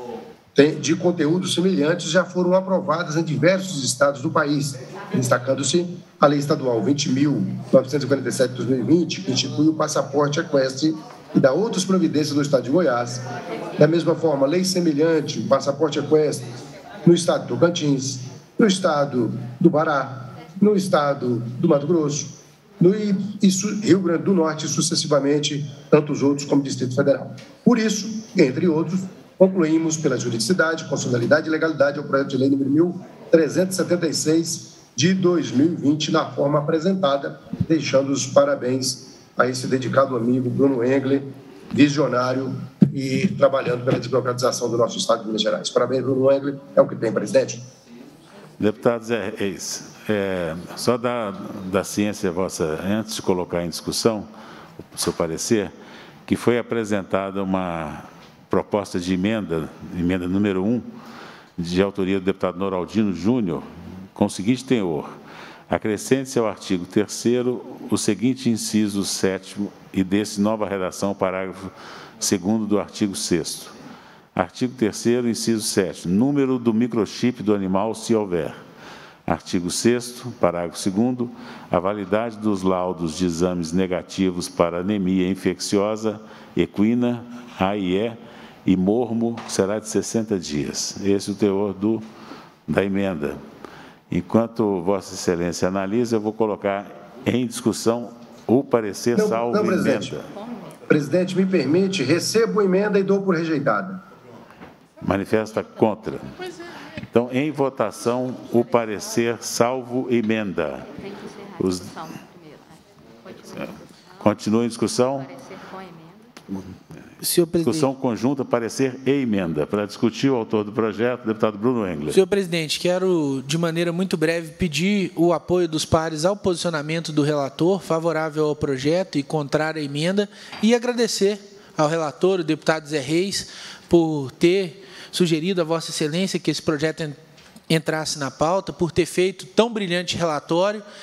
S7: de conteúdos semelhantes já foram aprovadas em diversos estados do país, destacando-se a Lei Estadual vinte mil novecentos e quarenta e sete de dois mil e vinte, que institui o passaporte equestre e dá outras providências no estado de Goiás. Da mesma forma, lei semelhante, o passaporte equestre, no estado de Tocantins, no estado do Pará, no estado do Mato Grosso, no Rio Grande do Norte e, sucessivamente, tantos outros como Distrito Federal. Por isso, entre outros, concluímos pela juridicidade, constitucionalidade e legalidade ao projeto de lei número mil trezentos e setenta e seis de dois mil e vinte, na forma apresentada, deixando os parabéns a esse dedicado amigo Bruno Engler, visionário e trabalhando pela desburocratização do nosso Estado de Minas Gerais. Parabéns, Bruno Engler, é o que tem, presidente.
S1: Deputado Zé Reis, é, só da, da ciência vossa, antes de colocar em discussão o seu parecer, que foi apresentada uma proposta de emenda, emenda número um, de autoria do deputado Noraldino Júnior, com o seguinte teor: acrescente-se ao artigo terceiro o seguinte inciso sétimo e desse nova redação, parágrafo segundo do artigo sexto. Artigo terceiro, inciso sétimo, número do microchip do animal, se houver. Artigo sexto, parágrafo segundo, a validade dos laudos de exames negativos para anemia infecciosa, equina, A I E e mormo será de sessenta dias. Esse é o teor do, da emenda. Enquanto Vossa Excelência analisa, eu vou colocar em discussão o parecer
S7: não,
S1: salvo
S7: não, presidente.
S1: emenda.
S7: Presidente, me permite, recebo a emenda e dou por rejeitada.
S1: Manifesta contra. Então, em votação, o parecer salvo emenda. Os... Continua em discussão?
S8: Senhor presidente.
S1: Discussão conjunta, parecer e emenda. Para discutir o autor do projeto, deputado Bruno Engler.
S8: Senhor presidente, quero, de maneira muito breve, pedir o apoio dos pares ao posicionamento do relator, favorável ao projeto e contrário à emenda, e agradecer ao relator, o deputado Zé Reis, por ter sugerido a Vossa Excelência que esse projeto entrasse na pauta, por ter feito tão brilhante relatório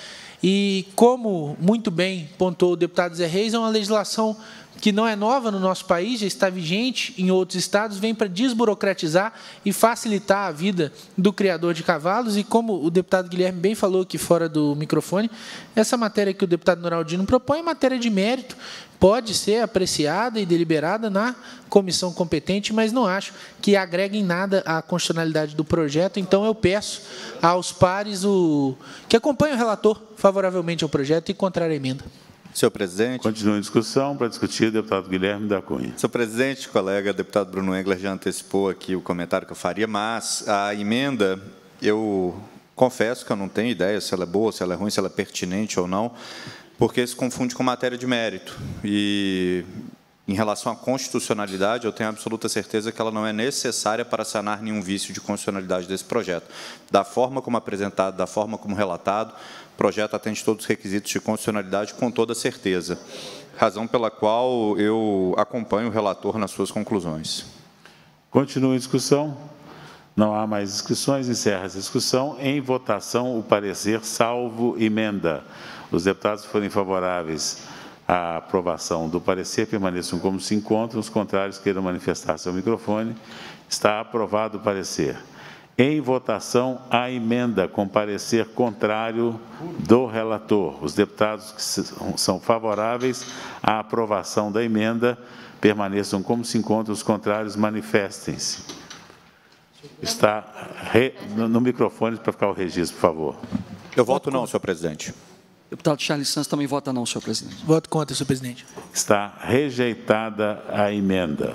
S8: E, como muito bem pontuou o deputado Zé Reis, é uma legislação que não é nova no nosso país, já está vigente em outros estados, vem para desburocratizar e facilitar a vida do criador de cavalos. E, como o deputado Guilherme bem falou aqui fora do microfone, essa matéria que o deputado Noraldino propõe é matéria de mérito, pode ser apreciada e deliberada na comissão competente, mas não acho que agregue em nada à constitucionalidade do projeto. Então, eu peço aos pares o, que acompanhem o relator favoravelmente ao projeto e contrário à emenda.
S5: Senhor presidente.
S1: Continua em discussão. Para discutir, o deputado Guilherme da Cunha.
S5: Senhor presidente, colega deputado Bruno Engler já antecipou aqui o comentário que eu faria, mas a emenda, eu confesso que eu não tenho ideia se ela é boa, se ela é ruim, se ela é pertinente ou não, porque se confunde com matéria de mérito. E, em relação à constitucionalidade, eu tenho absoluta certeza que ela não é necessária para sanar nenhum vício de constitucionalidade desse projeto. Da forma como apresentado, da forma como relatado, o projeto atende todos os requisitos de constitucionalidade com toda certeza, razão pela qual eu acompanho o relator nas suas conclusões.
S1: Continua em discussão. Não há mais inscrições. Encerra essa discussão. Em votação, o parecer salvo emenda. Os deputados que forem favoráveis à aprovação do parecer permaneçam como se encontram. Os contrários queiram manifestar seu microfone. Está aprovado o parecer. Em votação, a emenda com parecer contrário do relator. Os deputados que são favoráveis à aprovação da emenda permaneçam como se encontram. Os contrários, manifestem-se. Está re... no microfone para ficar o registro, por favor.
S5: Eu voto não, senhor presidente.
S6: Deputado Charles Santos também vota não, senhor presidente.
S8: Voto contra, senhor presidente.
S1: Está rejeitada a emenda.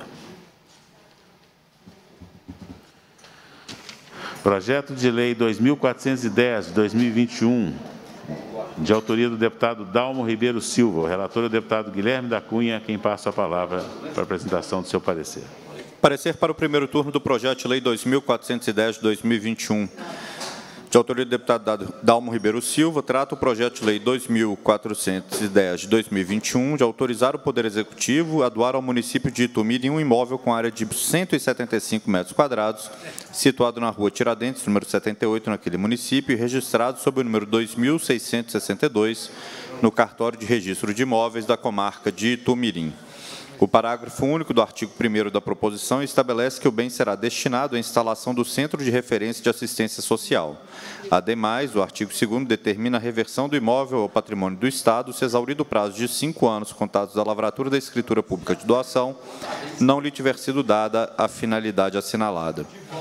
S1: Projeto de Lei dois mil quatrocentos e dez, de dois mil e vinte e um, de autoria do deputado Dalmo Ribeiro Silva. O relator é o deputado Guilherme da Cunha, quem passa a palavra para a apresentação do seu parecer.
S5: Parecer para o primeiro turno do projeto de lei dois mil quatrocentos e dez, de dois mil e vinte e um. De autoria do deputado Dalmo Ribeiro Silva, trata o projeto de lei dois mil quatrocentos e dez, de dois mil e vinte e um, de autorizar o Poder Executivo a doar ao município de Itumira um imóvel com área de cento e setenta e cinco metros quadrados, situado na rua Tiradentes, número setenta e oito, naquele município, e registrado sob o número dois mil seiscentos e sessenta e dois, no cartório de registro de imóveis da comarca de Itumirim. O parágrafo único do artigo primeiro da proposição estabelece que o bem será destinado à instalação do Centro de Referência de Assistência Social. Ademais, o artigo segundo determina a reversão do imóvel ao patrimônio do Estado, se exaurido o prazo de cinco anos contados da lavratura da escritura pública de doação, não lhe tiver sido dada a finalidade assinalada.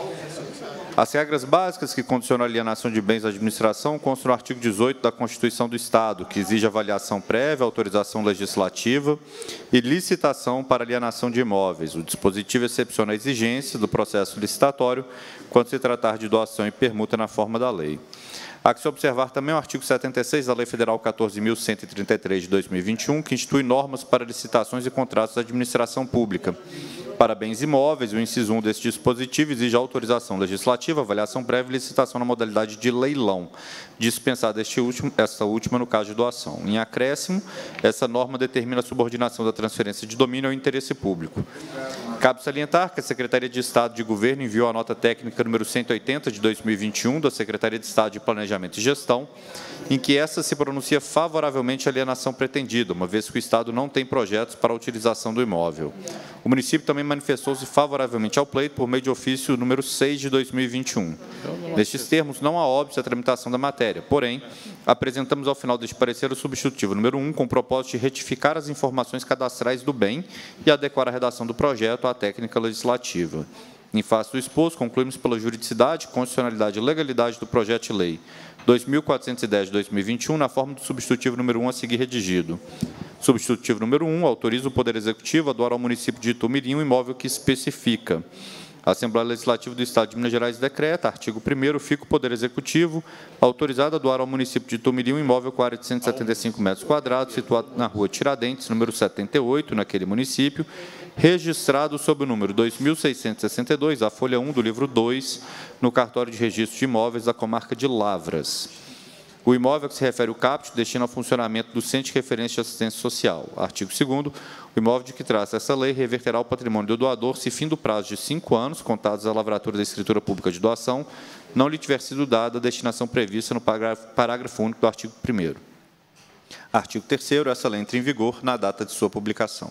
S5: As regras básicas que condicionam a alienação de bens à administração constam no artigo dezoito da Constituição do Estado, que exige avaliação prévia, autorização legislativa e licitação para alienação de imóveis. O dispositivo excepciona a exigência do processo licitatório quando se tratar de doação e permuta na forma da lei. Há que se observar também o artigo setenta e seis da Lei Federal quatorze mil cento e trinta e três, de dois mil e vinte e um, que institui normas para licitações e contratos da administração pública. Para bens imóveis, o inciso um deste dispositivo exige autorização legislativa, avaliação prévia e licitação na modalidade de leilão, dispensada este último, esta última no caso de doação. Em acréscimo, essa norma determina a subordinação da transferência de domínio ao interesse público. Cabe salientar que a Secretaria de Estado de Governo enviou a nota técnica número cento e oitenta, de dois mil e vinte e um, da Secretaria de Estado de Planejamento e Gestão, em que essa se pronuncia favoravelmente à alienação pretendida, uma vez que o Estado não tem projetos para a utilização do imóvel. O município também manifestou-se favoravelmente ao pleito por meio de ofício número seis, de dois mil e vinte e um. Nestes termos, não há óbice a tramitação da matéria, porém, apresentamos ao final deste parecer o substitutivo número um, com o propósito de retificar as informações cadastrais do bem e adequar a redação do projeto à técnica legislativa. Em face do exposto, concluímos pela juridicidade, constitucionalidade e legalidade do projeto de lei dois mil quatrocentos e dez, de dois mil e vinte e um, na forma do substitutivo número um a seguir redigido. Substitutivo número um, autoriza o Poder Executivo a doar ao município de Itumirim um imóvel que especifica. A Assembleia Legislativa do Estado de Minas Gerais decreta, artigo primeiro, fica o Poder Executivo autorizado a doar ao município de Itumirim um imóvel com área de cento e setenta e cinco metros quadrados, situado na rua Tiradentes, número setenta e oito, naquele município, registrado sob o número dois mil seiscentos e sessenta e dois, a folha um do livro dois, no cartório de registro de imóveis da comarca de Lavras. O imóvel que se refere ao caput destina ao funcionamento do Centro de Referência de Assistência Social. Artigo segundo, o imóvel de que trata essa lei reverterá ao patrimônio do doador se, fim do prazo de cinco anos, contados da lavratura da escritura pública de doação, não lhe tiver sido dada a destinação prevista no parágrafo único do artigo primeiro. Artigo terceiro, essa lei entra em vigor na data de sua publicação.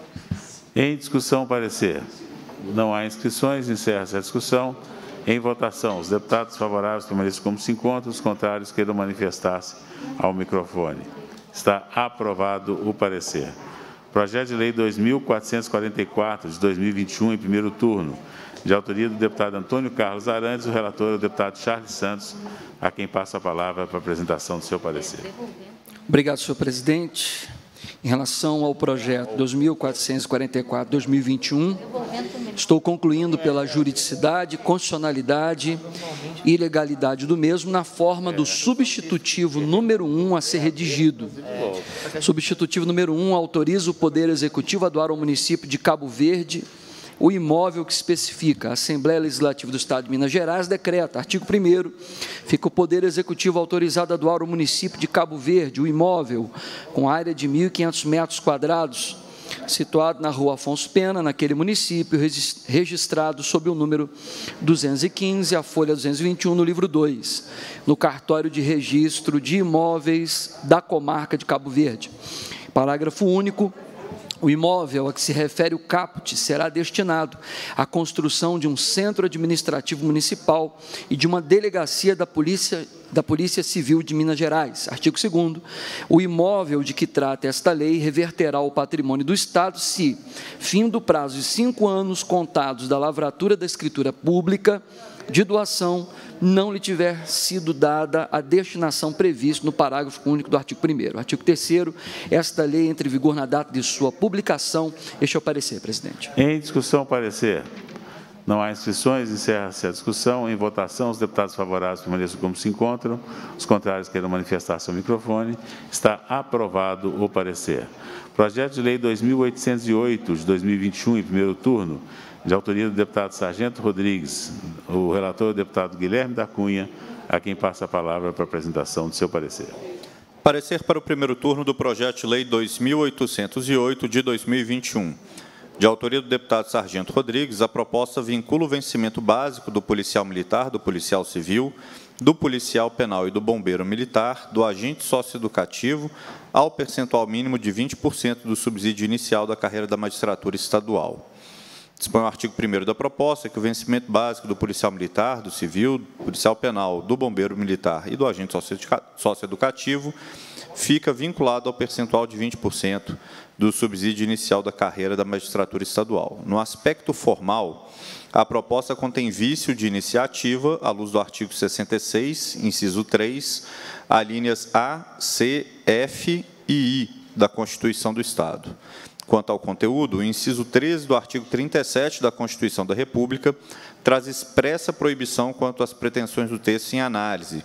S1: Em discussão, parecer. Não há inscrições, encerra-se a discussão. Em votação, os deputados favoráveis permaneçam como se encontram, os contrários queiram manifestar-se ao microfone. Está aprovado o parecer. Projeto de Lei dois mil quatrocentos e quarenta e quatro, de dois mil e vinte e um, em primeiro turno, de autoria do deputado Antônio Carlos Arantes, o relator é o deputado Charles Santos, a quem passo a palavra para a apresentação do seu parecer.
S6: Obrigado, senhor presidente. Em relação ao projeto dois mil quatrocentos e quarenta e quatro, dois mil e vinte e um, estou concluindo pela juridicidade, constitucionalidade e legalidade do mesmo na forma do substitutivo número um a ser redigido. Substitutivo número um autoriza o Poder Executivo a doar ao município de Cabo Verde o imóvel que especifica. A Assembleia Legislativa do Estado de Minas Gerais decreta, artigo primeiro, fica o Poder Executivo autorizado a doar ao município de Cabo Verde o imóvel com área de mil e quinhentos metros quadrados, situado na rua Afonso Pena, naquele município, registrado sob o número duzentos e quinze, a folha duzentos e vinte e um, no livro dois, no cartório de registro de imóveis da comarca de Cabo Verde. Parágrafo único. O imóvel a que se refere o caput será destinado à construção de um centro administrativo municipal e de uma delegacia da Polícia, da Polícia Civil de Minas Gerais. Artigo segundo. O imóvel de que trata esta lei reverterá ao patrimônio do Estado se, fim do prazo de cinco anos contados da lavratura da escritura pública de doação, não lhe tiver sido dada a destinação prevista no parágrafo único do artigo primeiro. Artigo terceiro, esta lei entra em vigor na data de sua publicação. Este é o parecer, presidente.
S1: Em discussão, parecer. Não há inscrições, encerra-se a discussão. Em votação, os deputados favoráveis permaneçam como se encontram, os contrários queiram manifestar-se ao microfone. Está aprovado o parecer. Projeto de Lei dois mil oitocentos e oito, de dois mil e vinte e um, em primeiro turno, de autoria do deputado Sargento Rodrigues. O relator é o deputado Guilherme da Cunha, a quem passa a palavra para a apresentação do seu parecer.
S5: Parecer para o primeiro turno do projeto de lei dois mil oitocentos e oito, de dois mil e vinte e um. De autoria do deputado Sargento Rodrigues, a proposta vincula o vencimento básico do policial militar, do policial civil, do policial penal e do bombeiro militar, do agente socioeducativo, ao percentual mínimo de vinte por cento do subsídio inicial da carreira da magistratura estadual. Dispõe o artigo primeiro da proposta que o vencimento básico do policial militar, do civil, do policial penal, do bombeiro militar e do agente socioeducativo fica vinculado ao percentual de vinte por cento do subsídio inicial da carreira da magistratura estadual. No aspecto formal, a proposta contém vício de iniciativa, à luz do artigo sessenta e seis, inciso três, alíneas A, C, F e I da Constituição do Estado. Quanto ao conteúdo, o inciso treze do artigo trinta e sete da Constituição da República traz expressa proibição quanto às pretensões do texto em análise.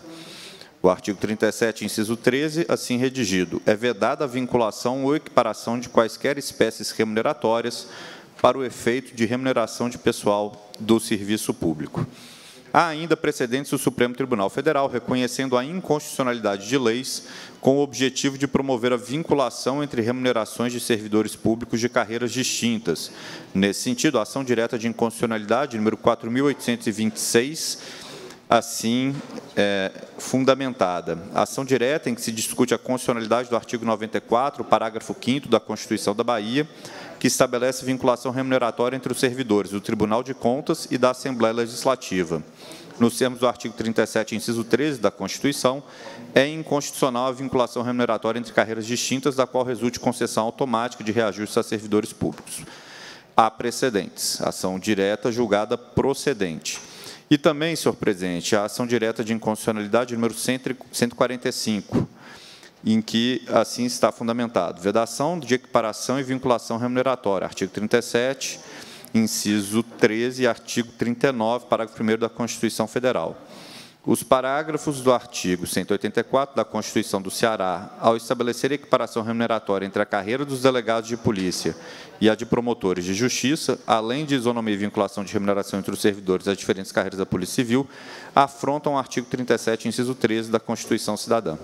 S5: O artigo trinta e sete, inciso treze, assim redigido, é vedada a vinculação ou equiparação de quaisquer espécies remuneratórias para o efeito de remuneração de pessoal do serviço público. Há ainda precedentes do Supremo Tribunal Federal reconhecendo a inconstitucionalidade de leis com o objetivo de promover a vinculação entre remunerações de servidores públicos de carreiras distintas. Nesse sentido, a ação direta de inconstitucionalidade, número quatro mil oitocentos e vinte e seis, assim é, fundamentada. A ação direta em que se discute a constitucionalidade do artigo noventa e quatro, parágrafo quinto da Constituição da Bahia, que estabelece vinculação remuneratória entre os servidores do Tribunal de Contas e da Assembleia Legislativa. Nos termos do artigo trinta e sete, inciso treze da Constituição, é inconstitucional a vinculação remuneratória entre carreiras distintas, da qual resulte concessão automática de reajuste a servidores públicos. Há precedentes. Ação direta julgada procedente. E também, senhor presidente, a ação direta de inconstitucionalidade número cento e quarenta e cinco, em que assim está fundamentado. Vedação de equiparação e vinculação remuneratória. Artigo trinta e sete, inciso treze e artigo trinta e nove, parágrafo primeiro da Constituição Federal. Os parágrafos do artigo cento e oitenta e quatro da Constituição do Ceará, ao estabelecer equiparação remuneratória entre a carreira dos delegados de polícia e a de promotores de justiça, além de isonomia e vinculação de remuneração entre os servidores das diferentes carreiras da Polícia Civil, afrontam o artigo trinta e sete, inciso treze da Constituição Cidadã.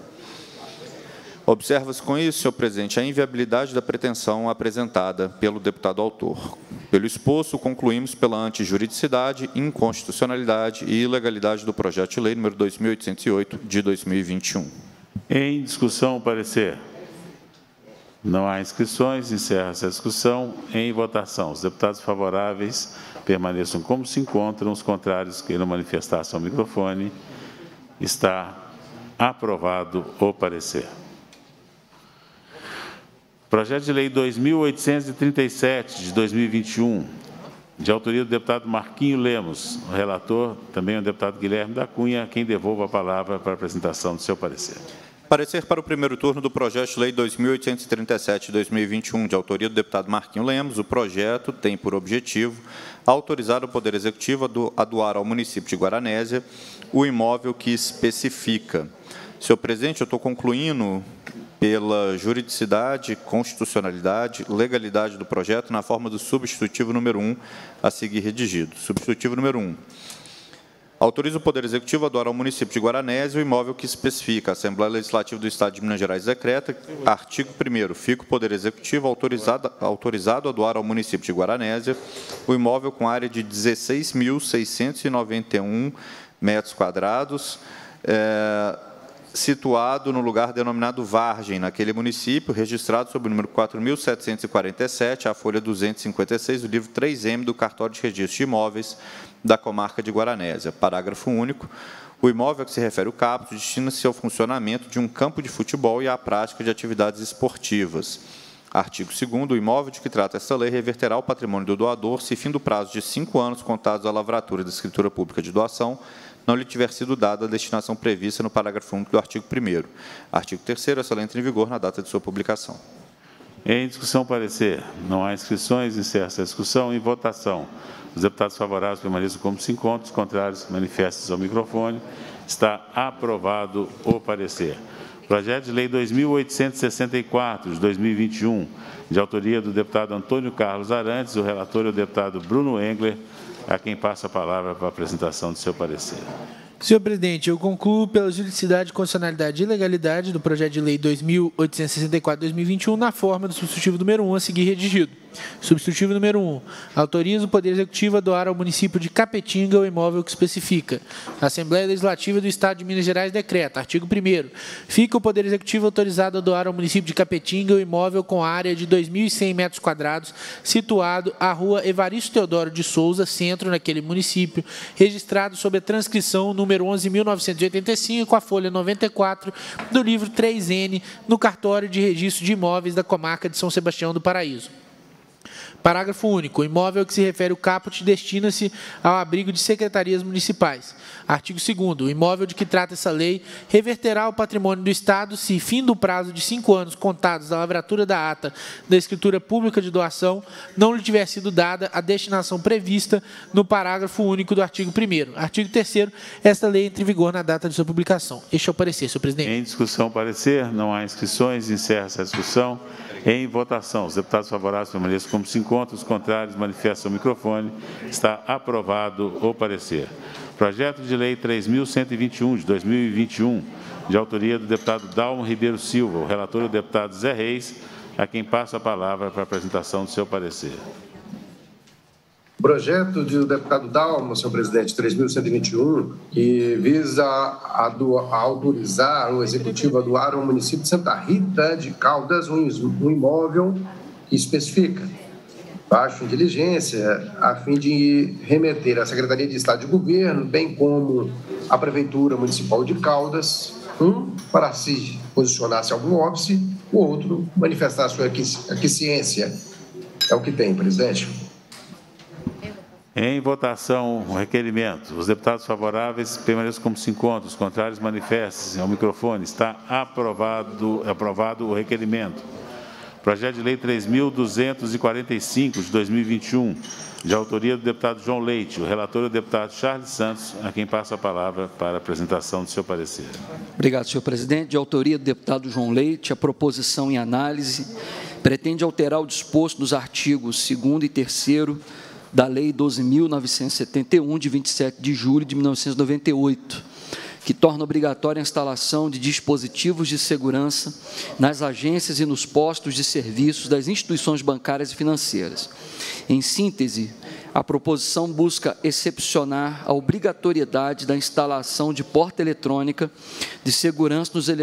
S5: Observa-se com isso, senhor presidente, a inviabilidade da pretensão apresentada pelo deputado autor. Pelo exposto, concluímos pela antijuridicidade, inconstitucionalidade e ilegalidade do projeto de lei número dois mil oitocentos e oito, de dois mil e vinte e um.
S1: Em discussão, parecer. Não há inscrições, encerra essa discussão. Em votação, os deputados favoráveis permaneçam como se encontram, os contrários queiram manifestar-se ao microfone. Está aprovado o parecer. Projeto de Lei dois mil oitocentos e trinta e sete, de dois mil e vinte e um, de autoria do deputado Marquinho Lemos. O relator também é o deputado Guilherme da Cunha, a quem devolvo a palavra para a apresentação do seu parecer.
S5: Parecer para o primeiro turno do projeto de lei dois mil oitocentos e trinta e sete de dois mil e vinte e um, de autoria do deputado Marquinho Lemos. O projeto tem por objetivo autorizar o Poder Executivo a doar ao município de Guaranésia o imóvel que especifica. Senhor presidente, eu estou concluindo pela juridicidade, constitucionalidade, legalidade do projeto na forma do substitutivo número um a seguir redigido. Substitutivo número um. Autoriza o Poder Executivo a doar ao município de Guaranésia o imóvel que especifica. A Assembleia Legislativa do Estado de Minas Gerais decreta, artigo primeiro, fica o Poder Executivo autorizado, autorizado a doar ao município de Guaranésia o imóvel com área de dezesseis mil seiscentos e noventa e um metros quadrados, é, situado no lugar denominado Vargem, naquele município, registrado sob o número quatro mil setecentos e quarenta e sete, a folha duzentos e cinquenta e seis do livro três M do Cartório de Registro de Imóveis da comarca de Guaranésia. Parágrafo único. O imóvel a que se refere o caput destina-se ao funcionamento de um campo de futebol e à prática de atividades esportivas. Artigo segundo. O imóvel de que trata esta lei reverterá ao patrimônio do doador se, fim do prazo de cinco anos contados da lavratura da escritura pública de doação, não lhe tiver sido dada a destinação prevista no parágrafo único do artigo primeiro. Artigo terceiro. Essa lei entra em vigor na data de sua publicação.
S1: Em discussão, parecer. Não há inscrições, encerra essa discussão. Em votação, os deputados favoráveis permaneçam como se encontram, os contrários manifestem-se ao microfone. Está aprovado o parecer. Projeto de Lei dois mil oitocentos e sessenta e quatro, de dois mil e vinte e um, de autoria do deputado Antônio Carlos Arantes. O relator é o deputado Bruno Engler, a quem passa a palavra para a apresentação do seu parecer.
S8: Senhor presidente, eu concluo pela juridicidade, constitucionalidade e legalidade do projeto de lei dois mil oitocentos e sessenta e quatro de dois mil e vinte e um na forma do substitutivo número um a seguir redigido. Substitutivo número um. Autoriza o Poder Executivo a doar ao município de Capetinga o imóvel que especifica. A Assembleia Legislativa do Estado de Minas Gerais decreta. Artigo primeiro. Fica o Poder Executivo autorizado a doar ao município de Capetinga o imóvel com área de dois mil e cem metros quadrados, situado à rua Evaristo Teodoro de Souza, centro, naquele município, registrado sob a transcrição número onze mil novecentos e oitenta e cinco, a folha noventa e quatro do livro três N, no cartório de registro de imóveis da comarca de São Sebastião do Paraíso. Parágrafo único. O imóvel que se refere o caput destina-se ao abrigo de secretarias municipais. Artigo segundo. O imóvel de que trata essa lei reverterá ao patrimônio do Estado se, fim do prazo de cinco anos contados da lavratura da ata da escritura pública de doação, não lhe tiver sido dada a destinação prevista no parágrafo único do artigo primeiro. Artigo terceiro. Esta lei entra em vigor na data de sua publicação. Este é o parecer, senhor presidente.
S1: Em discussão, parecer. Não há inscrições. Encerra essa discussão. Em votação, os deputados favoráveis permaneçam como se encontram, os contrários manifestam o microfone. Está aprovado o parecer. Projeto de Lei três mil cento e vinte e um, de dois mil e vinte e um, de autoria do deputado Dalmo Ribeiro Silva. O relator é o deputado Zé Reis, a quem passo a palavra para a apresentação do seu parecer.
S7: Projeto do deputado Dalmo, senhor presidente, três mil cento e vinte e um, que visa a, doar, a autorizar o Executivo a doar ao município de Santa Rita de Caldas um, um imóvel que especifica baixo em diligência, a fim de remeter à Secretaria de Estado de Governo, bem como à Prefeitura Municipal de Caldas, um para se posicionar-se algum óbice, o outro manifestar a sua aquiescência. É o que tem, presidente.
S1: Em votação, o requerimento. Os deputados favoráveis permaneçam como se encontram, os contrários manifestem-se ao microfone. Está aprovado, aprovado o requerimento. Projeto de Lei três mil duzentos e quarenta e cinco, de dois mil e vinte e um, de autoria do deputado João Leite. O relator é o deputado Charles Santos, a quem passo a palavra para a apresentação do seu parecer.
S6: Obrigado, senhor presidente. De autoria do deputado João Leite, a proposição em análise pretende alterar o disposto dos artigos segundo e terceiro da Lei doze mil novecentos e setenta e um, de vinte e sete de julho de mil novecentos e noventa e oito, que torna obrigatória a instalação de dispositivos de segurança nas agências e nos postos de serviços das instituições bancárias e financeiras. Em síntese, a proposição busca excepcionar a obrigatoriedade da instalação de porta eletrônica de segurança nos, ele...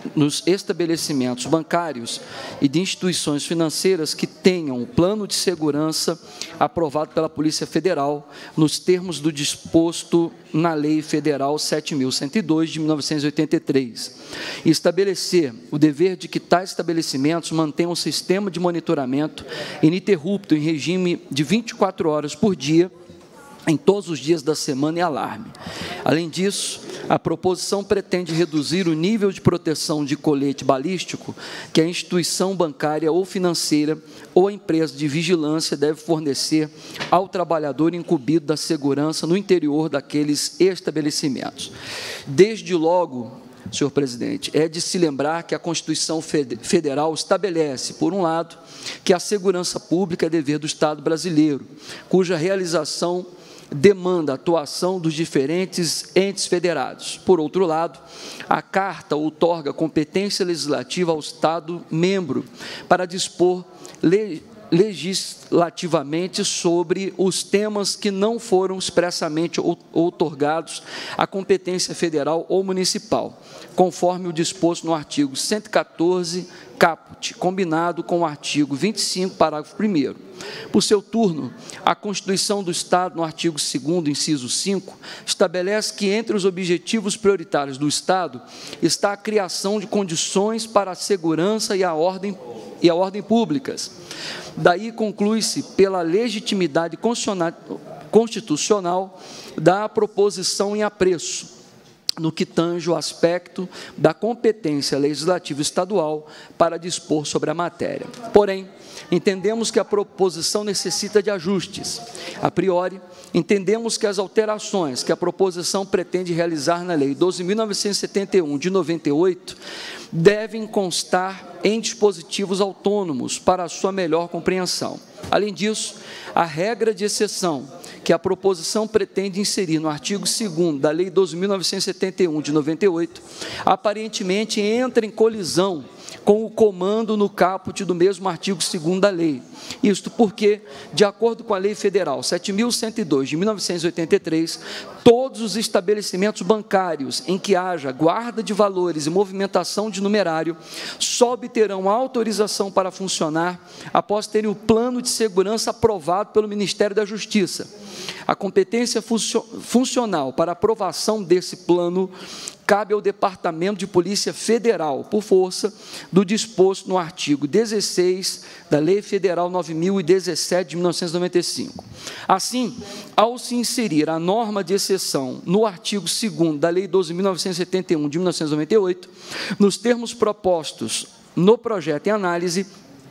S6: nos estabelecimentos bancários e de instituições financeiras que tenham o plano de segurança aprovado pela Polícia Federal, nos termos do disposto na Lei Federal sete mil cento e dois, de mil novecentos e oitenta e três, e estabelecer o dever de que tais estabelecimentos mantenham um sistema de monitoramento ininterrupto em regime de vinte e quatro horas por dia, em todos os dias da semana e alarme. Além disso, a proposição pretende reduzir o nível de proteção de colete balístico que a instituição bancária ou financeira ou a empresa de vigilância deve fornecer ao trabalhador incumbido da segurança no interior daqueles estabelecimentos. Desde logo, senhor presidente, é de se lembrar que a Constituição Federal estabelece, por um lado, que a segurança pública é dever do Estado brasileiro, cuja realização demanda a atuação dos diferentes entes federados. Por outro lado, a Carta outorga competência legislativa ao Estado membro para dispor le legislativamente sobre os temas que não foram expressamente outorgados à competência federal ou municipal, conforme o disposto no artigo cento e quatorze, caput, combinado com o artigo vinte e cinco, parágrafo primeiro. Por seu turno, a Constituição do Estado, no artigo segundo, inciso cinco, estabelece que entre os objetivos prioritários do Estado está a criação de condições para a segurança e a ordem, e a ordem públicas. Daí conclui-se pela legitimidade constitucional da proposição em apreço, no que tange o aspecto da competência legislativa estadual para dispor sobre a matéria. Porém, entendemos que a proposição necessita de ajustes. A priori, entendemos que as alterações que a proposição pretende realizar na Lei doze mil novecentos e setenta e um, de noventa e oito, devem constar em dispositivos autônomos para a sua melhor compreensão. Além disso, a regra de exceção que a proposição pretende inserir no artigo segundo da Lei doze mil novecentos e setenta e um, de noventa e oito, aparentemente entra em colisão com o comando no caput do mesmo artigo segundo da lei. Isto porque, de acordo com a Lei Federal sete mil cento e dois, de mil novecentos e oitenta e três, todos os estabelecimentos bancários em que haja guarda de valores e movimentação de numerário só obterão autorização para funcionar após terem o plano de segurança aprovado pelo Ministério da Justiça. A competência funcional para aprovação desse plano cabe ao Departamento de Polícia Federal, por força do disposto no artigo dezesseis da Lei Federal nove mil e dezessete, de mil novecentos e noventa e cinco. Assim, ao se inserir a norma de exceção no artigo segundo da Lei doze mil novecentos e setenta e um, de mil novecentos e noventa e oito, nos termos propostos no projeto em análise,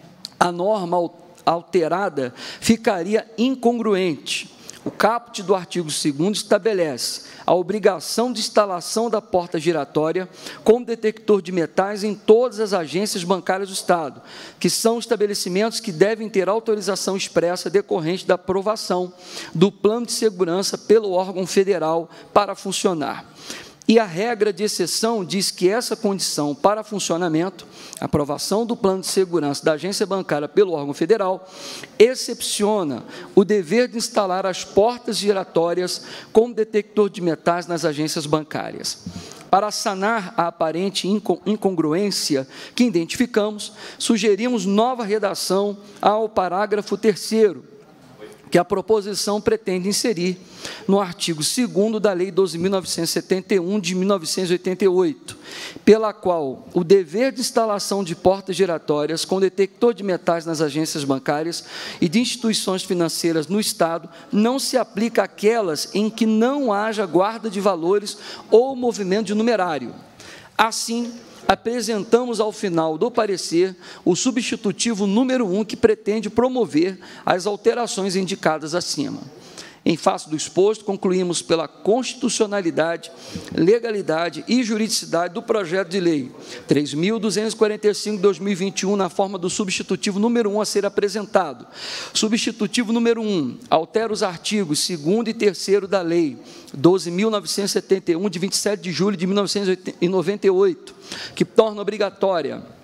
S6: a norma alterada ficaria incongruente. O caput do artigo segundo estabelece a obrigação de instalação da porta giratória com detector de metais em todas as agências bancárias do Estado, que são estabelecimentos que devem ter autorização expressa decorrente da aprovação do plano de segurança pelo órgão federal para funcionar. E a regra de exceção diz que essa condição para funcionamento, aprovação do plano de segurança da agência bancária pelo órgão federal, excepciona o dever de instalar as portas giratórias com detector de metais nas agências bancárias. Para sanar a aparente incongruência que identificamos, sugerimos nova redação ao parágrafo terceiro, que a proposição pretende inserir no artigo segundo da Lei doze mil novecentos e setenta e um, de mil novecentos e oitenta e oito, pela qual o dever de instalação de portas giratórias com detector de metais nas agências bancárias e de instituições financeiras no Estado não se aplica àquelas em que não haja guarda de valores ou movimento de numerário. Assim, apresentamos ao final do parecer o substitutivo número um, que pretende promover as alterações indicadas acima. Em face do exposto, concluímos pela constitucionalidade, legalidade e juridicidade do projeto de lei três mil duzentos e quarenta e cinco, de dois mil e vinte e um, na forma do substitutivo número um a ser apresentado. Substitutivo número um, altera os artigos segundo e terceiro da lei doze mil novecentos e setenta e um, de vinte e sete de julho de mil novecentos e noventa e oito, que torna obrigatória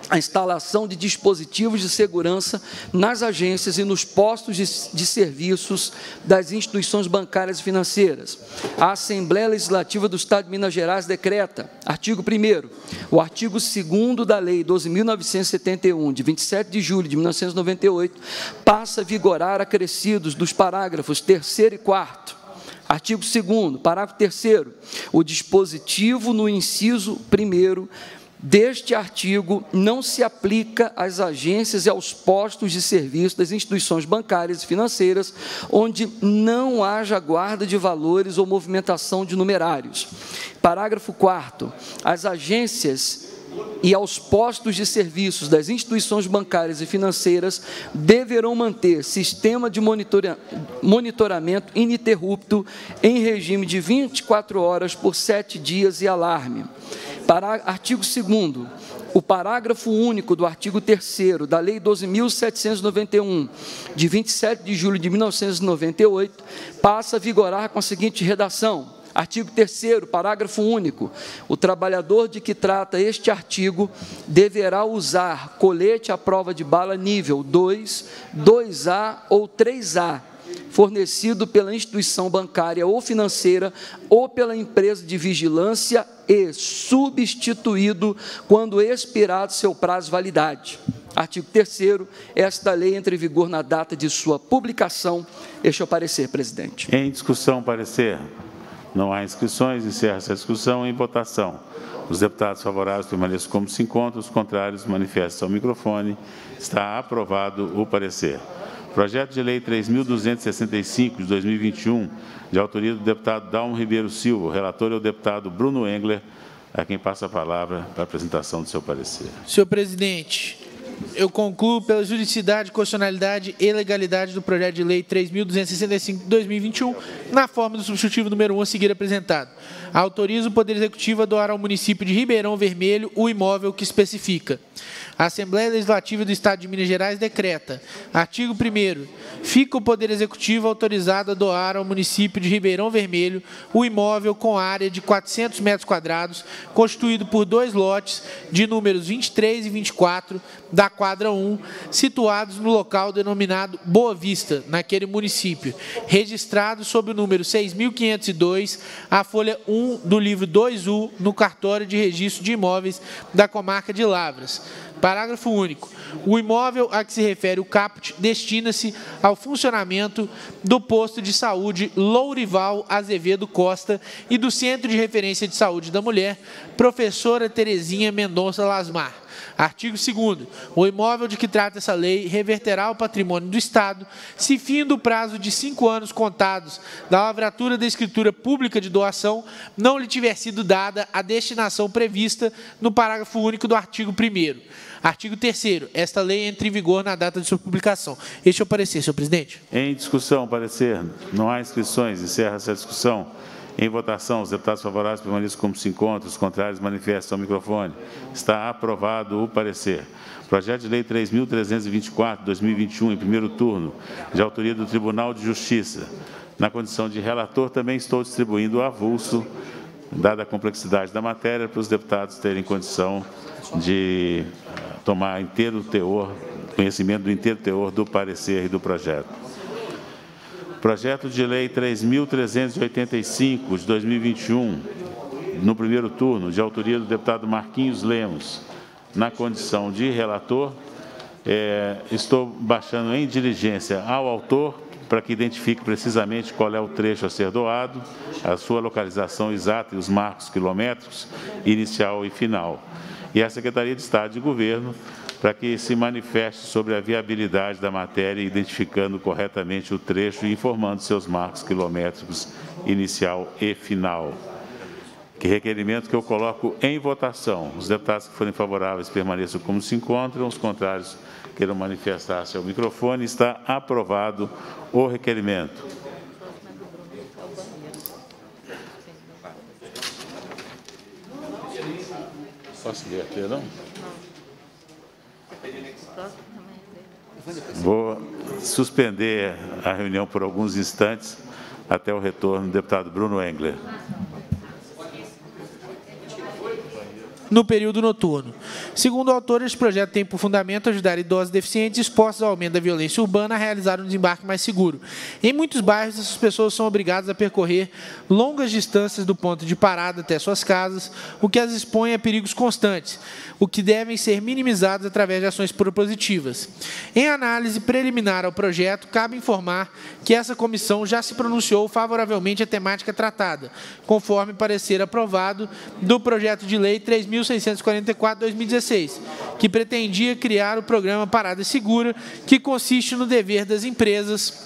S6: a instalação de dispositivos de segurança nas agências e nos postos de, de serviços das instituições bancárias e financeiras. A Assembleia Legislativa do Estado de Minas Gerais decreta, artigo primeiro, o artigo segundo da Lei doze mil novecentos e setenta e um, de vinte e sete de julho de mil novecentos e noventa e oito, passa a vigorar acrescidos dos parágrafos terceiro e quarto. Artigo segundo, parágrafo terceiro, o dispositivo no inciso primeiro deste artigo não se aplica às agências e aos postos de serviço das instituições bancárias e financeiras onde não haja guarda de valores ou movimentação de numerários. Parágrafo quarto, as agências e aos postos de serviços das instituições bancárias e financeiras deverão manter sistema de monitora, monitoramento ininterrupto em regime de vinte e quatro horas por sete dias e alarme. Para, artigo segundo, o parágrafo único do artigo terceiro da Lei doze mil setecentos e noventa e um, de vinte e sete de julho de mil novecentos e noventa e oito, passa a vigorar com a seguinte redação. Artigo terceiro, parágrafo único. O trabalhador de que trata este artigo deverá usar colete à prova de bala nível dois, dois A ou três A, fornecido pela instituição bancária ou financeira ou pela empresa de vigilância e substituído quando expirado seu prazo de validade. Artigo terceiro, esta lei entra em vigor na data de sua publicação. Este é o parecer, presidente.
S1: Em discussão, parecer. Não há inscrições, encerra essa discussão. Em votação. Os deputados favoráveis permaneçam como se encontram, os contrários manifestam ao microfone. Está aprovado o parecer. Projeto de Lei três mil duzentos e sessenta e cinco, de dois mil e vinte e um, de autoria do deputado Dalmo Ribeiro Silva. O relator é o deputado Bruno Engler, a quem passa a palavra para a apresentação do seu parecer.
S8: Senhor presidente, eu concluo pela juridicidade, constitucionalidade e legalidade do projeto de lei três mil duzentos e sessenta e cinco de dois mil e vinte e um, na forma do substitutivo número um a seguir apresentado. Autoriza o Poder Executivo a doar ao município de Ribeirão Vermelho o imóvel que especifica. A Assembleia Legislativa do Estado de Minas Gerais decreta, artigo primeiro, fica o Poder Executivo autorizado a doar ao município de Ribeirão Vermelho o imóvel com área de quatrocentos metros quadrados, constituído por dois lotes de números vinte e três e vinte e quatro da quadra um, situados no local denominado Boa Vista, naquele município, registrado sob o número seis mil quinhentos e dois, a folha um do livro dois U, no cartório de registro de imóveis da comarca de Lavras. Parágrafo único. O imóvel a que se refere o caput destina-se ao funcionamento do posto de saúde Lourival Azevedo Costa e do Centro de Referência de Saúde da Mulher, professora Terezinha Mendonça Lasmar. Artigo segundo. O imóvel de que trata essa lei reverterá ao patrimônio do Estado, se fim do prazo de cinco anos contados da lavratura da escritura pública de doação não lhe tiver sido dada a destinação prevista no parágrafo único do artigo primeiro. Artigo terceiro. Esta lei entra em vigor na data de sua publicação. Este é o parecer, senhor presidente.
S1: Em discussão, parecer. Não há inscrições. Encerra essa discussão. Em votação, os deputados favoráveis permaneçam como se encontram, os contrários manifestam ao microfone. Está aprovado o parecer. Projeto de Lei três mil trezentos e vinte e quatro, de dois mil e vinte e um, em primeiro turno, de autoria do Tribunal de Justiça. Na condição de relator, também estou distribuindo o avulso, dada a complexidade da matéria, para os deputados terem condição de tomar inteiro teor, conhecimento do inteiro teor do parecer e do projeto. Projeto de Lei três mil trezentos e oitenta e cinco, de dois mil e vinte e um, no primeiro turno, de autoria do deputado Marquinhos Lemos. Na condição de relator, é, estou baixando em diligência ao autor para que identifique precisamente qual é o trecho a ser doado, a sua localização exata e os marcos quilométricos, inicial e final. E a Secretaria de Estado de Governo, para que se manifeste sobre a viabilidade da matéria, identificando corretamente o trecho e informando seus marcos quilométricos inicial e final. Que requerimento que eu coloco em votação. Os deputados que forem favoráveis permaneçam como se encontram, os contrários queiram manifestar-se ao microfone. Está aprovado o requerimento. Posso ler aqui, não? Vou suspender a reunião por alguns instantes até o retorno do deputado Bruno Engler.
S8: no período noturno. Segundo o autor, este projeto tem por fundamento ajudar idosos deficientes expostos ao aumento da violência urbana a realizar um desembarque mais seguro. Em muitos bairros, essas pessoas são obrigadas a percorrer longas distâncias do ponto de parada até suas casas, o que as expõe a perigos constantes, o que devem ser minimizados através de ações propositivas. Em análise preliminar ao projeto, cabe informar que essa comissão já se pronunciou favoravelmente à temática tratada, conforme parecer aprovado do projeto de lei três mil seiscentos e quarenta e quatro barra dois mil e dezesseis, que pretendia criar o programa Parada Segura, que consiste no dever das empresas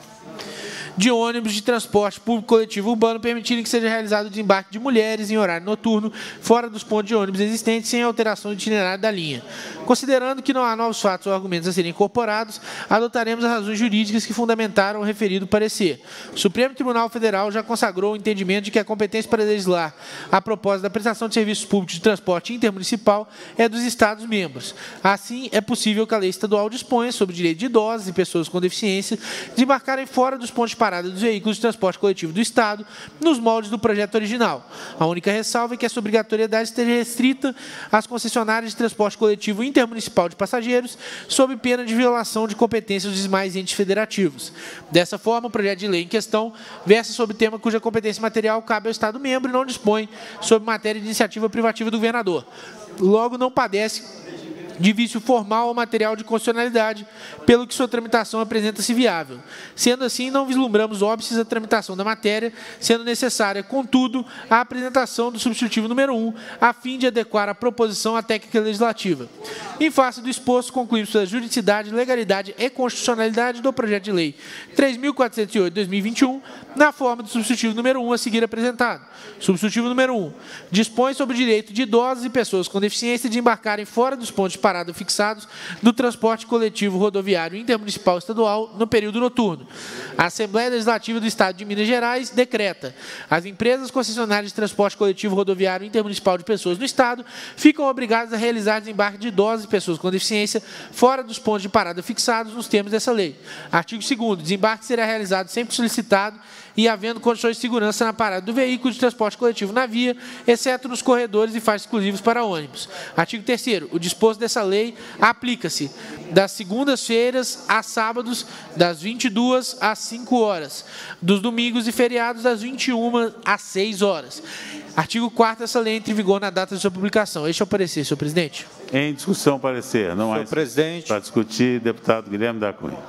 S8: de ônibus de transporte público coletivo urbano permitirem que seja realizado o desembarque de mulheres em horário noturno fora dos pontos de ônibus existentes sem alteração do itinerário da linha. Considerando que não há novos fatos ou argumentos a serem incorporados, adotaremos as razões jurídicas que fundamentaram o referido parecer. O Supremo Tribunal Federal já consagrou o entendimento de que a competência para legislar a propósito da prestação de serviços públicos de transporte intermunicipal é dos Estados-membros. Assim, é possível que a lei estadual disponha sobre o direito de idosos e pessoas com deficiência desembarcarem fora dos pontos de parada dos veículos de transporte coletivo do Estado, nos moldes do projeto original. A única ressalva é que essa obrigatoriedade esteja restrita às concessionárias de transporte coletivo intermunicipal de passageiros, sob pena de violação de competências dos demais entes federativos. Dessa forma, o projeto de lei em questão versa sobre tema cuja competência material cabe ao Estado-membro e não dispõe sobre matéria de iniciativa privativa do governador. Logo, não padece de vício formal ou material de constitucionalidade, pelo que sua tramitação apresenta-se viável. Sendo assim, não vislumbramos óbices a tramitação da matéria, sendo necessária, contudo, a apresentação do substitutivo número um, a fim de adequar a proposição à técnica legislativa. Em face do exposto, concluímos a juridicidade, legalidade e constitucionalidade do projeto de lei três mil quatrocentos e oito barra dois mil e vinte e um, na forma do substitutivo número um a seguir apresentado. Substitutivo número um. Dispõe sobre o direito de idosos e pessoas com deficiência de embarcarem fora dos pontos de parada fixados do transporte coletivo rodoviário intermunicipal estadual no período noturno. A Assembleia Legislativa do Estado de Minas Gerais decreta: as empresas concessionárias de transporte coletivo rodoviário intermunicipal de pessoas no Estado ficam obrigadas a realizar desembarque de idosos e pessoas com deficiência fora dos pontos de parada fixados nos termos dessa lei. Artigo segundo. Desembarque será realizado sempre solicitado e havendo condições de segurança na parada do veículo de transporte coletivo na via, exceto nos corredores e faixas exclusivos para ônibus. Artigo terceiro. O disposto dessa lei aplica-se das segundas-feiras a sábados, das vinte e duas às cinco horas, dos domingos e feriados, das vinte e uma às seis horas. Artigo quarto. Essa lei entra em vigor na data de sua publicação. Este é o parecer, senhor presidente.
S1: Em discussão, parecer. Não há
S5: presidente.
S1: Para discutir, deputado Guilherme da Cunha.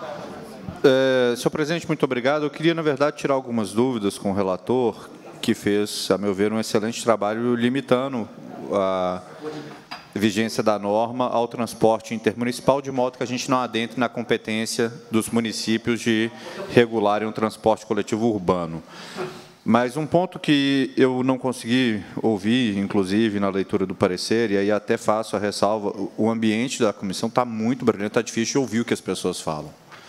S5: É, senhor presidente, muito obrigado. Eu queria, na verdade, tirar algumas dúvidas com o relator, que fez, a meu ver, um excelente trabalho limitando a vigência da norma ao transporte intermunicipal, de modo que a gente não adentre na competência dos municípios de regularem o transporte coletivo urbano. Mas um ponto que eu não consegui ouvir, inclusive, na leitura do parecer, e aí até faço a ressalva, o ambiente da comissão está muito brilhante, está difícil de ouvir o que as pessoas falam.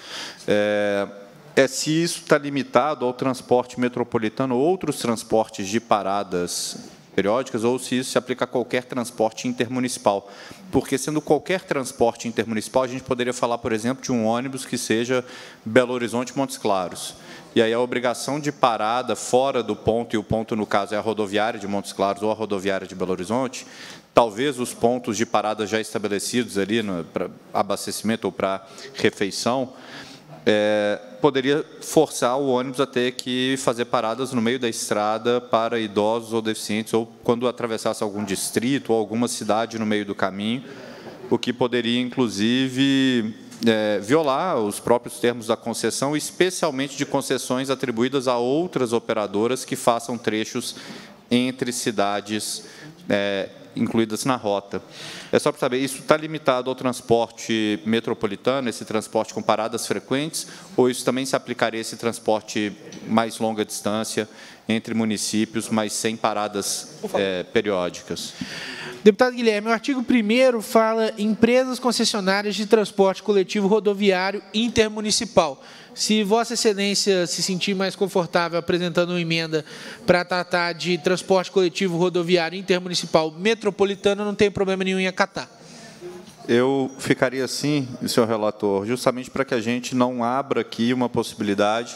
S5: É, é se isso está limitado ao transporte metropolitano ou outros transportes de paradas periódicas, ou se isso se aplica a qualquer transporte intermunicipal. Porque, sendo qualquer transporte intermunicipal, a gente poderia falar, por exemplo, de um ônibus que seja Belo Horizonte, Montes Claros. E aí a obrigação de parada fora do ponto, e o ponto, no caso, é a rodoviária de Montes Claros ou a rodoviária de Belo Horizonte, talvez os pontos de parada já estabelecidos ali para abastecimento ou para refeição, É, poderia forçar o ônibus a ter que fazer paradas no meio da estrada para idosos ou deficientes, ou quando atravessasse algum distrito ou alguma cidade no meio do caminho, o que poderia, inclusive, é, violar os próprios termos da concessão, especialmente de concessões atribuídas a outras operadoras que façam trechos entre cidades é, incluídas na rota. É só para saber, isso está limitado ao transporte metropolitano, esse transporte com paradas frequentes, ou isso também se aplicaria a esse transporte mais longa distância entre municípios, mas sem paradas é, periódicas?
S8: Deputado Guilherme, o artigo primeiro fala em empresas concessionárias de transporte coletivo rodoviário intermunicipal. Se Vossa Excelência se sentir mais confortável apresentando uma emenda para tratar de transporte coletivo rodoviário intermunicipal metropolitano, não tem problema nenhum em acatar.
S5: Eu ficaria assim, senhor relator, justamente para que a gente não abra aqui uma possibilidade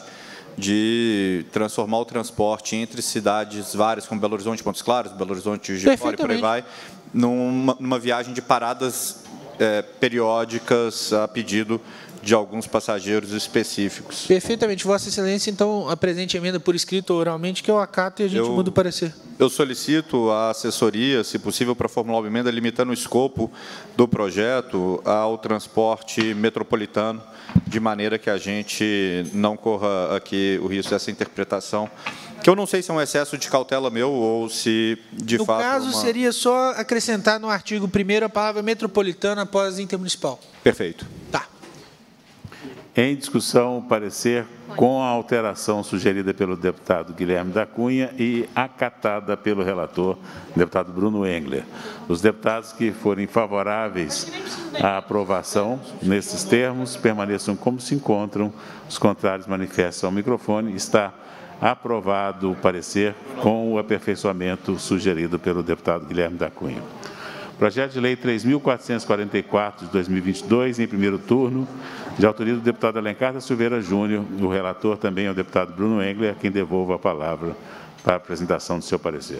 S5: de transformar o transporte entre cidades várias, como Belo Horizonte, Montes Claros, Belo Horizonte, Juiz de Fora e por aí vai, numa, numa viagem de paradas é, periódicas a pedido de alguns passageiros específicos.
S8: Perfeitamente. Vossa Excelência, então, apresente a emenda por escrito ou oralmente, que eu acato e a gente
S5: Eu-
S8: muda o parecer.
S5: Eu solicito a assessoria, se possível, para formular uma emenda limitando o escopo do projeto ao transporte metropolitano, de maneira que a gente não corra aqui o risco dessa interpretação, que eu não sei se é um excesso de cautela meu ou se, de
S8: No
S5: fato...
S8: caso,
S5: uma...
S8: seria só acrescentar no artigo primeiro a palavra metropolitana após intermunicipal.
S5: Perfeito.
S8: Tá.
S1: Em discussão, o parecer com a alteração sugerida pelo deputado Guilherme da Cunha e acatada pelo relator, deputado Bruno Engler. Os deputados que forem favoráveis à aprovação nesses termos permaneçam como se encontram. Os contrários manifestam ao microfone. Está aprovado o parecer com o aperfeiçoamento sugerido pelo deputado Guilherme da Cunha. Projeto de Lei três mil quatrocentos e quarenta e quatro, de dois mil e vinte e dois, em primeiro turno, de autoria do deputado Alencar da Silveira Júnior. O relator também é o deputado Bruno Engler, a quem devolvo a palavra para a apresentação do seu parecer.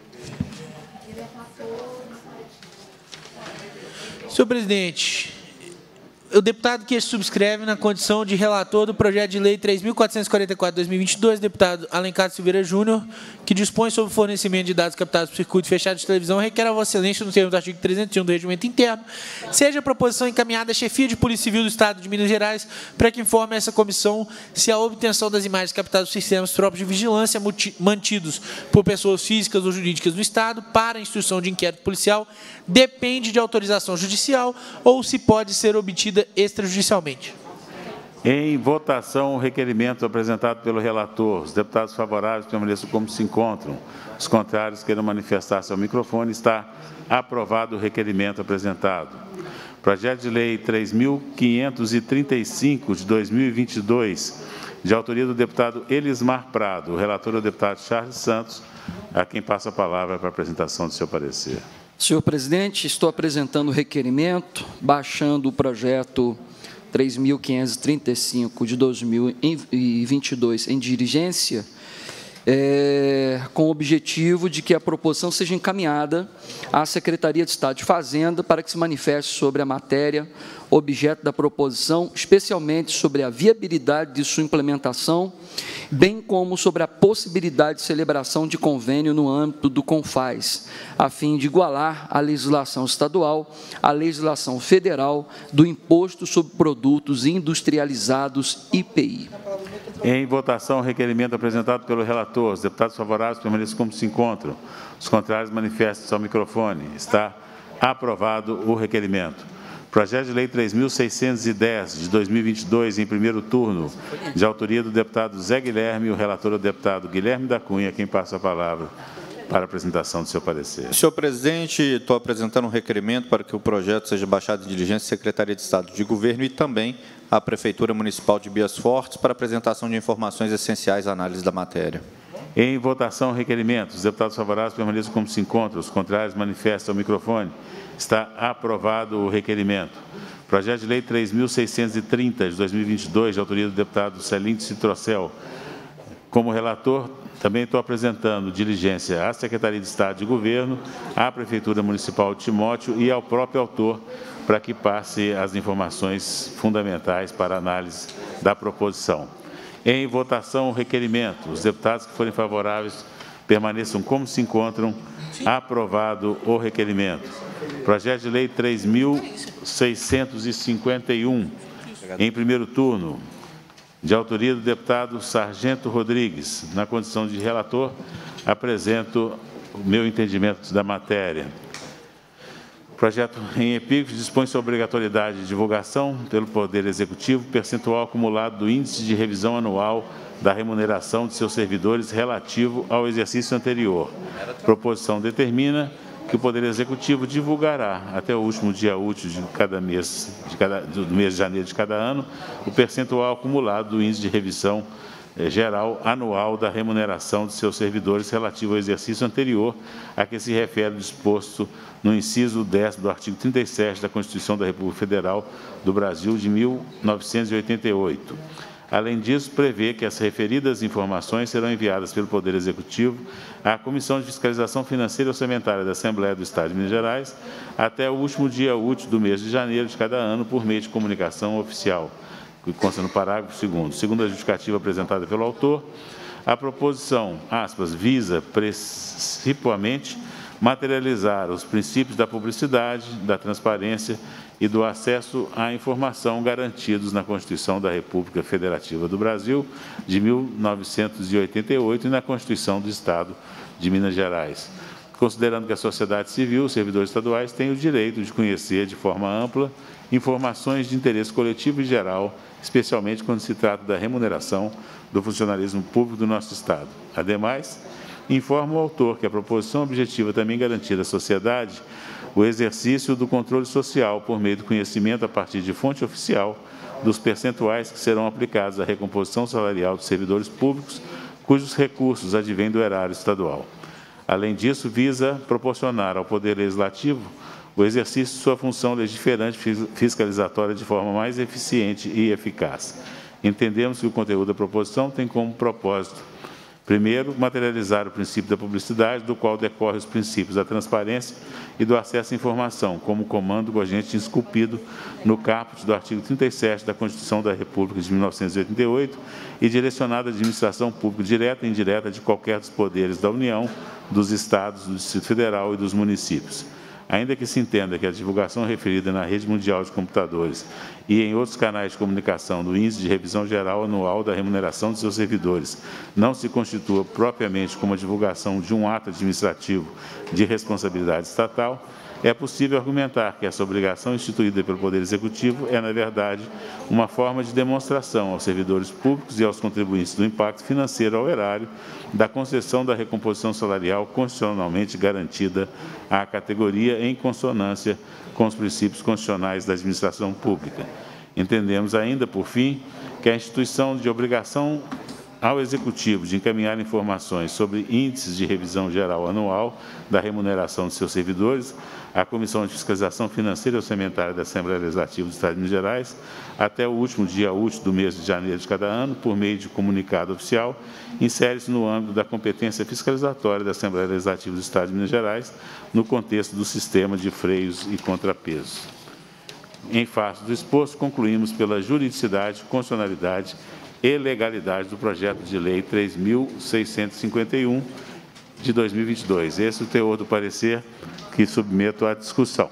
S8: Senhor presidente, o deputado que subscreve na condição de relator do projeto de lei três mil quatrocentos e quarenta e quatro, de dois mil e vinte e dois, deputado Alencar de Silveira Júnior, que dispõe sobre o fornecimento de dados captados por circuito fechado de televisão, requer a Vossa Excelência, no termo do artigo trezentos e um do Regimento Interno, seja a proposição encaminhada à chefia de Polícia Civil do Estado de Minas Gerais para que informe essa comissão se a obtenção das imagens captadas por sistemas próprios de vigilância multi- mantidos por pessoas físicas ou jurídicas do Estado para a instrução de inquérito policial depende de autorização judicial ou se pode ser obtida extrajudicialmente.
S1: Em votação, o requerimento apresentado pelo relator. Os deputados favoráveis permaneçam como se encontram. Os contrários queiram manifestar-se ao microfone. Está aprovado o requerimento apresentado. Projeto de Lei três mil quinhentos e trinta e cinco, de dois mil e vinte e dois, de autoria do deputado Elismar Prado. O relator é o deputado Charles Santos, a quem passa a palavra para a apresentação do seu parecer.
S6: Senhor presidente, estou apresentando o requerimento, baixando o projeto três mil quinhentos e trinta e cinco de dois mil e vinte e dois em diligência, é, com o objetivo de que a proposição seja encaminhada à Secretaria de Estado de Fazenda para que se manifeste sobre a matéria objeto da proposição, especialmente sobre a viabilidade de sua implementação, bem como sobre a possibilidade de celebração de convênio no âmbito do CONFAS, a fim de igualar a legislação estadual à legislação federal do Imposto sobre Produtos Industrializados, I P I.
S1: Em votação, o requerimento apresentado pelo relator. Os deputados favoráveis permaneçam como se encontram. Os contrários manifestam-se ao microfone. Está aprovado o requerimento. Projeto de Lei três mil seiscentos e dez, de dois mil e vinte e dois, em primeiro turno, de autoria do deputado Zé Guilherme, o relator é o deputado Guilherme da Cunha, quem passa a palavra para a apresentação do seu parecer.
S5: Senhor presidente, estou apresentando um requerimento para que o projeto seja baixado em diligência à Secretaria de Estado de Governo e também à Prefeitura Municipal de Bias Fortes para apresentação de informações essenciais à análise da matéria.
S1: Em votação, o requerimento. Os deputados favoráveis permaneçam como se encontram. Os contrários manifestam ao microfone. Está aprovado o requerimento. Projeto de Lei três mil seiscentos e trinta, de dois mil e vinte e dois, de autoria do deputado Celinte Citrocel. Como relator, também estou apresentando diligência à Secretaria de Estado de Governo, à Prefeitura Municipal de Timóteo e ao próprio autor, para que passe as informações fundamentais para a análise da proposição. Em votação, o requerimento. Os deputados que forem favoráveis permaneçam como se encontram. Aprovado o requerimento. Projeto de Lei três mil seiscentos e cinquenta e um, em primeiro turno, de autoria do deputado Sargento Rodrigues. Na condição de relator, apresento o meu entendimento da matéria. O projeto em epígrafe dispõe sobre a obrigatoriedade de divulgação pelo Poder Executivo percentual acumulado do índice de revisão anual da remuneração de seus servidores relativo ao exercício anterior. A proposição determina que o Poder Executivo divulgará, até o último dia útil de cada mês, de cada, do mês de janeiro de cada ano, o percentual acumulado do índice de revisão eh, geral anual da remuneração de seus servidores relativo ao exercício anterior, a que se refere o disposto no inciso décimo do artigo trinta e sete da Constituição da República Federal do Brasil de mil novecentos e oitenta e oito. Além disso, prevê que as referidas informações serão enviadas pelo Poder Executivo à Comissão de Fiscalização Financeira e Orçamentária da Assembleia do Estado de Minas Gerais até o último dia útil do mês de janeiro de cada ano por meio de comunicação oficial, que consta no parágrafo segundo. Segundo a justificativa apresentada pelo autor, a proposição, aspas, visa principalmente materializar os princípios da publicidade, da transparência e do acesso à informação garantidos na Constituição da República Federativa do Brasil de mil novecentos e oitenta e oito e na Constituição do Estado de Minas Gerais, considerando que a sociedade civil, os servidores estaduais, têm o direito de conhecer de forma ampla informações de interesse coletivo e geral, especialmente quando se trata da remuneração do funcionalismo público do nosso Estado. Ademais, informa o autor que a proposição objetiva também garantir à sociedade o exercício do controle social por meio do conhecimento a partir de fonte oficial dos percentuais que serão aplicados à recomposição salarial dos servidores públicos cujos recursos advêm do erário estadual. Além disso, visa proporcionar ao Poder Legislativo o exercício de sua função legiferante fiscalizatória de forma mais eficiente e eficaz. Entendemos que o conteúdo da proposição tem como propósito, primeiro, materializar o princípio da publicidade, do qual decorre os princípios da transparência e do acesso à informação, como comando cogente esculpido no caput do artigo trinta e sete da Constituição da República de mil novecentos e oitenta e oito e direcionado à administração pública direta e indireta de qualquer dos poderes da União, dos Estados, do Distrito Federal e dos municípios. Ainda que se entenda que a divulgação referida na rede mundial de computadores e em outros canais de comunicação do Índice de Revisão Geral Anual da Remuneração de seus servidores não se constitua propriamente como a divulgação de um ato administrativo de responsabilidade estatal, é possível argumentar que essa obrigação instituída pelo Poder Executivo é, na verdade, uma forma de demonstração aos servidores públicos e aos contribuintes do impacto financeiro ao erário da concessão da recomposição salarial constitucionalmente garantida à categoria em consonância com os princípios constitucionais da administração pública. Entendemos ainda, por fim, que a instituição de obrigação ao Executivo de encaminhar informações sobre índices de revisão geral anual da remuneração de seus servidores à Comissão de Fiscalização Financeira e Orçamentária da Assembleia Legislativa do Estado de Minas Gerais até o último dia útil do mês de janeiro de cada ano, por meio de comunicado oficial, insere-se no âmbito da competência fiscalizatória da Assembleia Legislativa do Estado de Minas Gerais, no contexto do sistema de freios e contrapesos. Em face do exposto, concluímos pela juridicidade, constitucionalidade e legalidade do projeto de lei três mil seiscentos e cinquenta e um de dois mil e vinte e dois. Esse é o teor do parecer que submeto à discussão.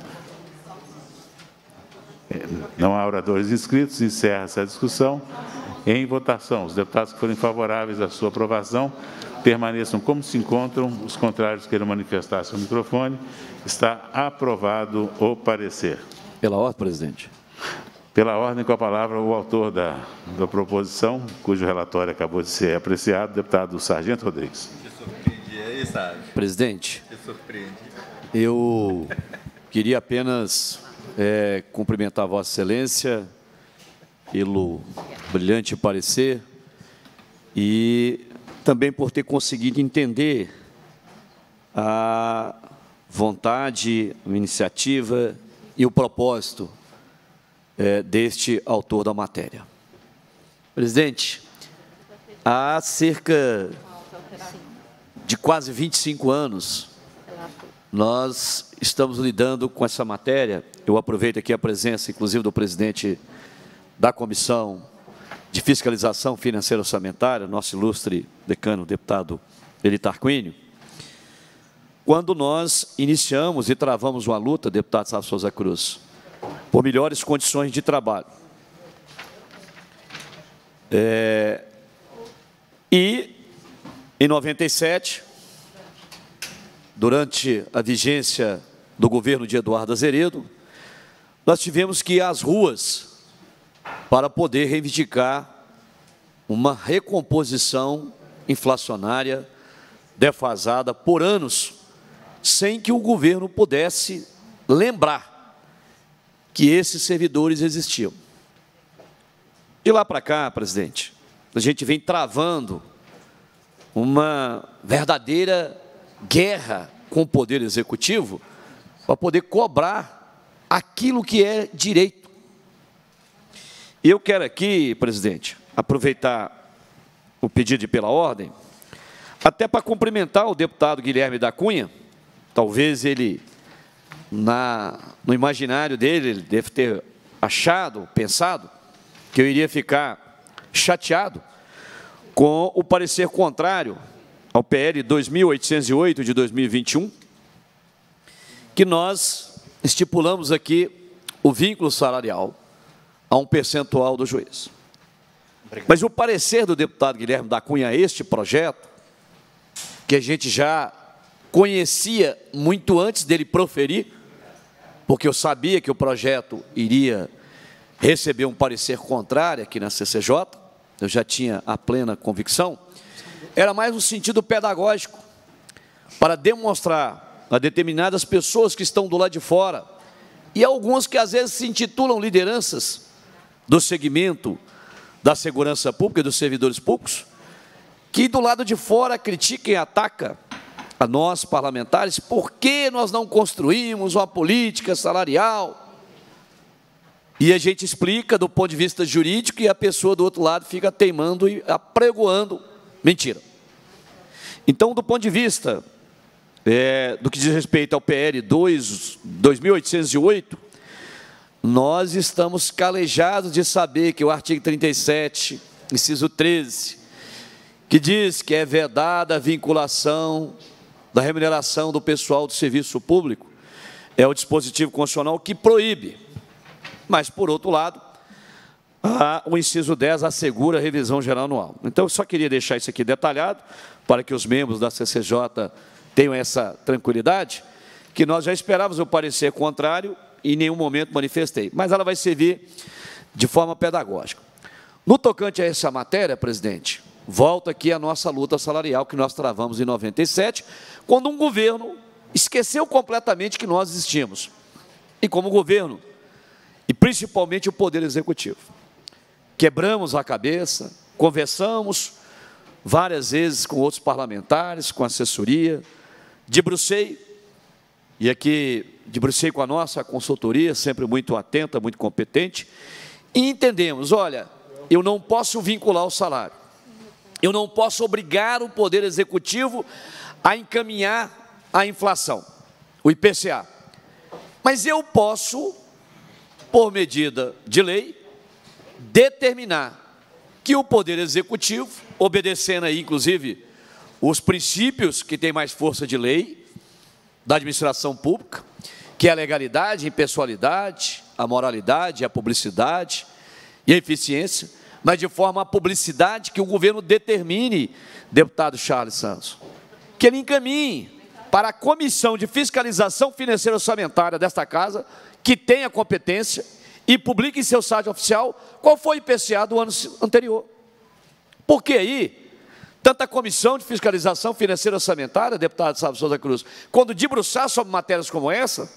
S1: Não há oradores inscritos, encerra essa discussão. Em votação, os deputados que forem favoráveis à sua aprovação permaneçam como se encontram, os contrários queiram manifestar seu microfone. Está aprovado o parecer.
S4: Pela ordem, presidente.
S1: Pela ordem, com a palavra, o autor da, da proposição, cujo relatório acabou de ser apreciado, deputado Sargento Rodrigues.
S3: Te surpreendi aí, sabe?
S4: Presidente,
S3: Te surpreendi.
S4: eu queria apenas é, cumprimentar Vossa Excelência pelo brilhante parecer e também por ter conseguido entender a vontade, a iniciativa e o propósito É, deste autor da matéria. Presidente, há cerca de quase vinte e cinco anos, nós estamos lidando com essa matéria. Eu aproveito aqui a presença, inclusive, do presidente da Comissão de Fiscalização Financeira Orçamentária, nosso ilustre decano, deputado Eli Tarquínio, quando nós iniciamos e travamos uma luta, deputado Sávio Souza Cruz, por melhores condições de trabalho. É, e, em noventa e sete, durante a vigência do governo de Eduardo Azeredo, nós tivemos que ir às ruas para poder reivindicar uma recomposição inflacionária defasada por anos, sem que o governo pudesse lembrar que esses servidores existiam. De lá para cá, presidente, a gente vem travando uma verdadeira guerra com o Poder Executivo para poder cobrar aquilo que é direito. E eu quero aqui, presidente, aproveitar o pedido de pela ordem, até para cumprimentar o deputado Guilherme da Cunha. Talvez ele, na, no imaginário dele, ele deve ter achado, pensado, que eu iria ficar chateado com o parecer contrário ao P L dois mil oitocentos e oito de dois mil e vinte e um, que nós estipulamos aqui o vínculo salarial a um percentual do juiz. Obrigado. Mas o parecer do deputado Guilherme da Cunha a este projeto, que a gente já conhecia muito antes dele proferir, porque eu sabia que o projeto iria receber um parecer contrário aqui na C C J, eu já tinha a plena convicção, era mais no sentido pedagógico, para demonstrar a determinadas pessoas que estão do lado de fora, e alguns que às vezes se intitulam lideranças do segmento da segurança pública e dos servidores públicos, que do lado de fora critica e ataca a nós, parlamentares, por que nós não construímos uma política salarial. E a gente explica do ponto de vista jurídico e a pessoa do outro lado fica teimando e apregoando mentira. Então, do ponto de vista é, do que diz respeito ao P L dois mil oitocentos e oito, nós estamos calejados de saber que o artigo trinta e sete, inciso treze, que diz que é vedada a vinculação da remuneração do pessoal do serviço público, é o dispositivo constitucional que proíbe. Mas, por outro lado, a, o inciso dez assegura a revisão geral anual. Então, eu só queria deixar isso aqui detalhado, para que os membros da C C J tenham essa tranquilidade, que nós já esperávamos o parecer contrário e em nenhum momento manifestei. Mas ela vai servir de forma pedagógica. No tocante a essa matéria, presidente, volta aqui a nossa luta salarial que nós travamos em noventa e sete, quando um governo esqueceu completamente que nós existimos. E como governo, e principalmente o Poder Executivo, quebramos a cabeça, conversamos várias vezes com outros parlamentares, com assessoria, debrucei, e aqui debrucei com a nossa consultoria, sempre muito atenta, muito competente, e entendemos, olha, eu não posso vincular o salário, eu não posso obrigar o Poder Executivo a encaminhar a inflação, o I P C A, mas eu posso, por medida de lei, determinar que o Poder Executivo, obedecendo aí, inclusive, os princípios que têm mais força de lei, da administração pública, que é a legalidade, a impessoalidade, a moralidade, a publicidade e a eficiência, mas de forma a publicidade que o governo determine, deputado Charles Santos, que ele encaminhe para a Comissão de Fiscalização Financeira Orçamentária desta Casa, que tem a competência, e publique em seu site oficial qual foi o I P C A do ano anterior. Porque aí, tanto a Comissão de Fiscalização Financeira Orçamentária, deputado Sábio Souza Cruz, quando debruçar sobre matérias como essa,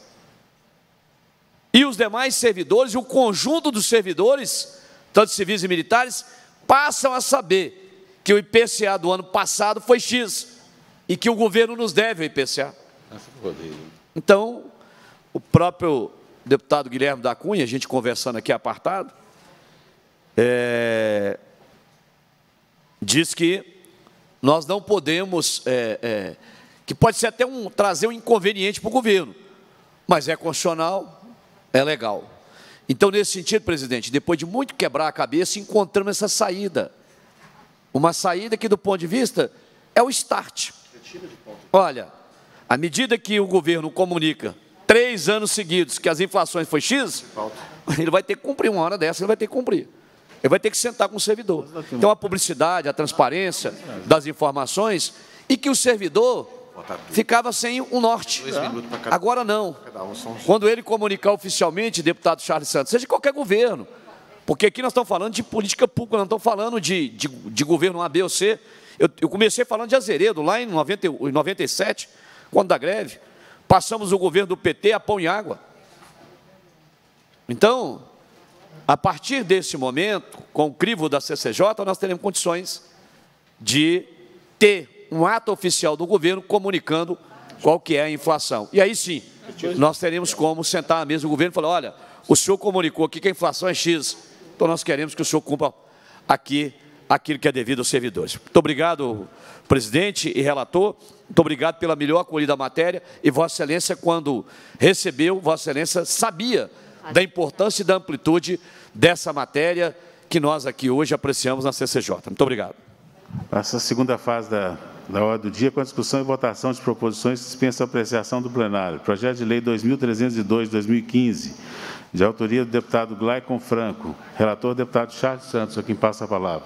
S4: e os demais servidores, e o conjunto dos servidores, tanto civis e militares, passam a saber que o I P C A do ano passado foi X, e que o governo nos deve o I P C A. Então, o próprio deputado Guilherme da Cunha, a gente conversando aqui apartado, é, diz que nós não podemos, é, é, que pode ser até um, trazer um inconveniente para o governo, mas é constitucional, é legal. Então, nesse sentido, presidente, depois de muito quebrar a cabeça, encontramos essa saída. Uma saída que, do ponto de vista, é o start. Olha, à medida que o governo comunica três anos seguidos que as inflações foi X, ele vai ter que cumprir uma hora dessa, ele vai ter que cumprir. Ele vai ter que sentar com o servidor. Então, a publicidade, a transparência das informações, e que o servidor ficava sem o norte. Agora não. Quando ele comunicar oficialmente, deputado Charles Santos, seja qualquer governo, porque aqui nós estamos falando de política pública, não estamos falando de, de, de governo A, B ou C. Eu, eu comecei falando de Azeredo, lá em, noventa, em noventa e sete, quando da greve. Passamos o governo do P T a pão e água. Então, a partir desse momento, com o crivo da C C J, nós teremos condições de ter um ato oficial do governo comunicando qual que é a inflação. E aí sim, nós teremos como sentar à mesa do governo e falar, olha, o senhor comunicou aqui que a inflação é X, então nós queremos que o senhor cumpra aqui aquilo que é devido aos servidores. Muito obrigado, presidente e relator. Muito obrigado pela melhor acolhida da matéria. E Vossa Excelência, quando recebeu, Vossa Excelência sabia da importância e da amplitude dessa matéria que nós aqui hoje apreciamos na C C J. Muito obrigado.
S1: Passa a segunda fase da, da ordem do dia, com a discussão e votação de proposições que dispensam a apreciação do plenário. Projeto de Lei dois mil trezentos e dois, dois mil e quinze, de autoria do deputado Glaicon Franco. Relator, deputado Charles Santos, a quem passa a palavra.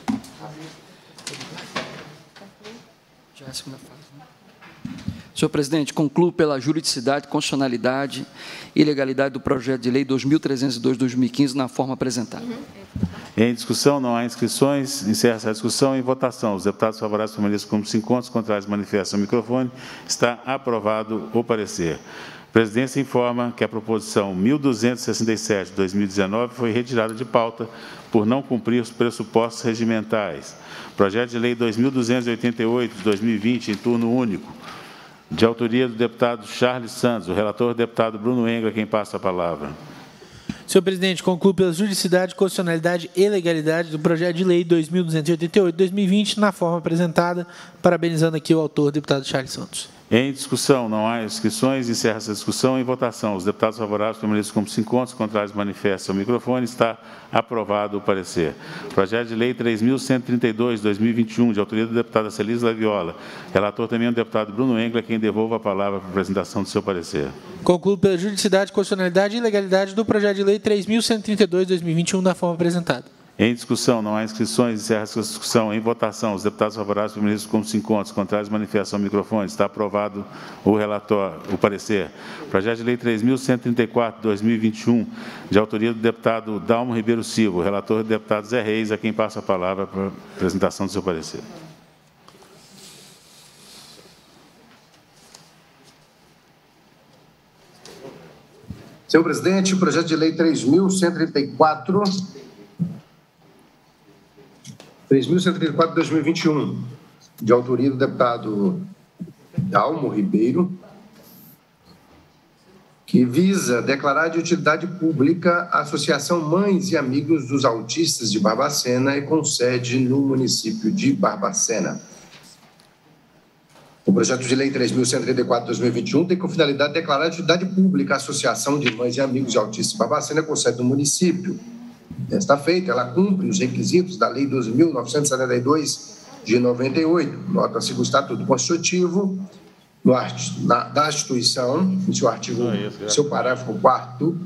S6: Já é a segunda fase. Senhor presidente, concluo pela juridicidade, constitucionalidade e legalidade do projeto de lei dois mil trezentos e dois, dois mil e quinze, na forma apresentada.
S1: Em discussão, não há inscrições. Encerra-se a discussão. Em votação, os deputados favoráveis permaneçam como se encontram, os contrários manifestam o microfone. Está aprovado o parecer. A presidência informa que a proposição mil duzentos e sessenta e sete, dois mil e dezenove, foi retirada de pauta por não cumprir os pressupostos regimentais. Projeto de lei dois mil duzentos e oitenta e oito, dois mil e vinte, em turno único, de autoria do deputado Charles Santos. O relator, deputado Bruno Engler, quem passa a palavra.
S8: Senhor presidente, concluo pela juridicidade, constitucionalidade e legalidade do projeto de lei dois mil duzentos e oitenta e oito, dois mil e vinte, na forma apresentada, parabenizando aqui o autor, deputado Charles Santos.
S1: Em discussão, não há inscrições. Encerra-se a discussão. Em votação, os deputados favoráveis permaneçam como se encontram, os contrários manifestam o microfone. Está aprovado o parecer. Projeto de lei três mil cento e trinta e dois, dois mil e vinte e um, de autoria do deputado Celisa Laviola. Relator também o deputado Bruno Engler, quem devolva a palavra para a apresentação do seu parecer.
S8: Concluo pela juridicidade, constitucionalidade e legalidade do projeto de lei três mil cento e trinta e dois, dois mil e vinte e um, na forma apresentada.
S1: Em discussão, não há inscrições. Encerra-se a discussão. Em votação, os deputados favoráveis permaneçam como se encontram, os contrários manifestam o microfone. Está aprovado o relatório, o parecer. Projeto de lei três mil cento e trinta e quatro, dois mil e vinte e um, de autoria do deputado Dalmo Ribeiro Silva. O relator, o deputado Zé Reis, a quem passa a palavra para a apresentação do seu parecer.
S7: Senhor presidente, o projeto de lei três mil cento e trinta e quatro, três mil cento e trinta e quatro, dois mil e vinte e um, de autoria do deputado Dalmo Ribeiro, que visa declarar de utilidade pública a Associação Mães e Amigos dos Autistas de Barbacena e com sede no município de Barbacena. O projeto de lei três mil cento e trinta e quatro, dois mil e vinte e um tem como finalidade declarar de utilidade pública a Associação de Mães e Amigos de Autistas de Barbacena com sede no município. Desta feita, ela cumpre os requisitos da Lei doze mil novecentos e setenta e dois, de noventa e oito, nota-se o Estatuto Constitutivo, no art... na... da instituição, no seu artigo, no seu parágrafo quarto,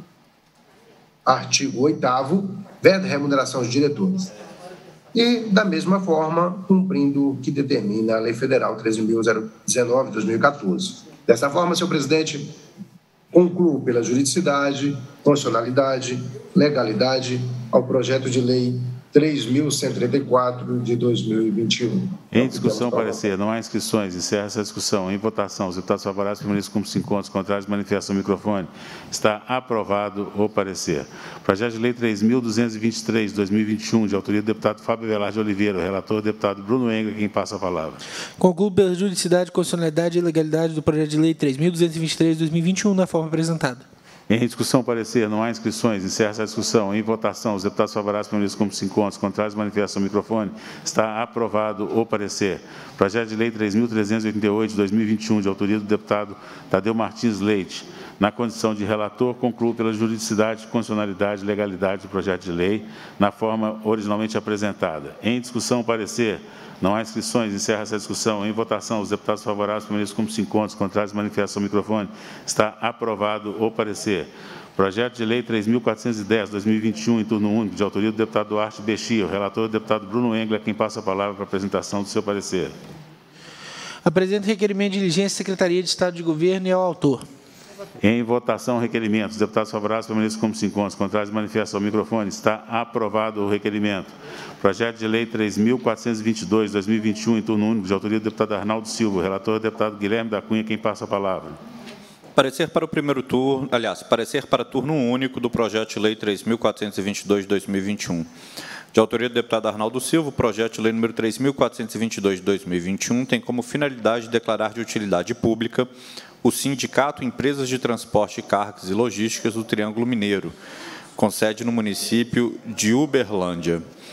S7: artigo oitavo, veda remuneração aos diretores. E, da mesma forma, cumprindo o que determina a Lei Federal treze mil dezenove, de dois mil e quatorze. Dessa forma, senhor presidente, concluo pela juridicidade, constitucionalidade, legalidade ao projeto de lei três mil cento e trinta e quatro, de dois mil e vinte e um.
S1: Em discussão, parecer. Não há inscrições. Encerra essa discussão. Em votação, os deputados favoráveis permaneçam como se encontram, os contrários manifestam o microfone. Está aprovado o parecer. Projeto de lei três mil duzentos e vinte e três, de dois mil e vinte e um, de autoria do deputado Fábio Velarde Oliveira. O relator, o deputado Bruno Engler, quem passa a palavra.
S8: Concluo pela juridicidade, constitucionalidade e legalidade do projeto de lei três mil duzentos e vinte e três, de dois mil e vinte e um, na forma apresentada.
S1: Em discussão, parecer. Não há inscrições. Encerra essa discussão. Em votação, os deputados favoráveis permaneçam como se encontram, os contrários manifestam o microfone. Está aprovado o parecer. Projeto de lei três mil trezentos e oitenta e oito, de dois mil e vinte e um, de autoria do deputado Tadeu Martins Leite. Na condição de relator, concluo pela juridicidade, constitucionalidade e legalidade do projeto de lei, na forma originalmente apresentada. Em discussão, parecer. Não há inscrições. Encerra essa discussão. Em votação, os deputados favoráveis permaneçam como se encontram, os contrários manifestam o microfone. Está aprovado o parecer. Projeto de lei três mil quatrocentos e dez, de dois mil e vinte e um, em turno único, de autoria do deputado Duarte Bexia. O relator, o deputado Bruno Engler, quem passa a palavra para a apresentação do seu parecer.
S8: Apresento requerimento de diligência à Secretaria de Estado de Governo e ao autor.
S1: Em votação, requerimento. Os deputados favoráveis permaneçam como se encontram, os contrários manifestam o microfone. Está aprovado o requerimento. Projeto de lei três mil quatrocentos e vinte e dois, de dois mil e vinte e um, em turno único, de autoria do deputado Arnaldo Silva. O relator, o deputado Guilherme da Cunha, quem passa a palavra.
S5: Parecer para o primeiro turno, aliás, parecer para turno único do projeto de lei três mil quatrocentos e vinte e dois, de dois mil e vinte e um. De autoria do deputado Arnaldo Silva, o projeto de lei número três mil quatrocentos e vinte e dois, de dois mil e vinte e um tem como finalidade declarar de utilidade pública o Sindicato Empresas de Transporte de Cargas e Logísticas do Triângulo Mineiro, com sede no município de Uberlândia.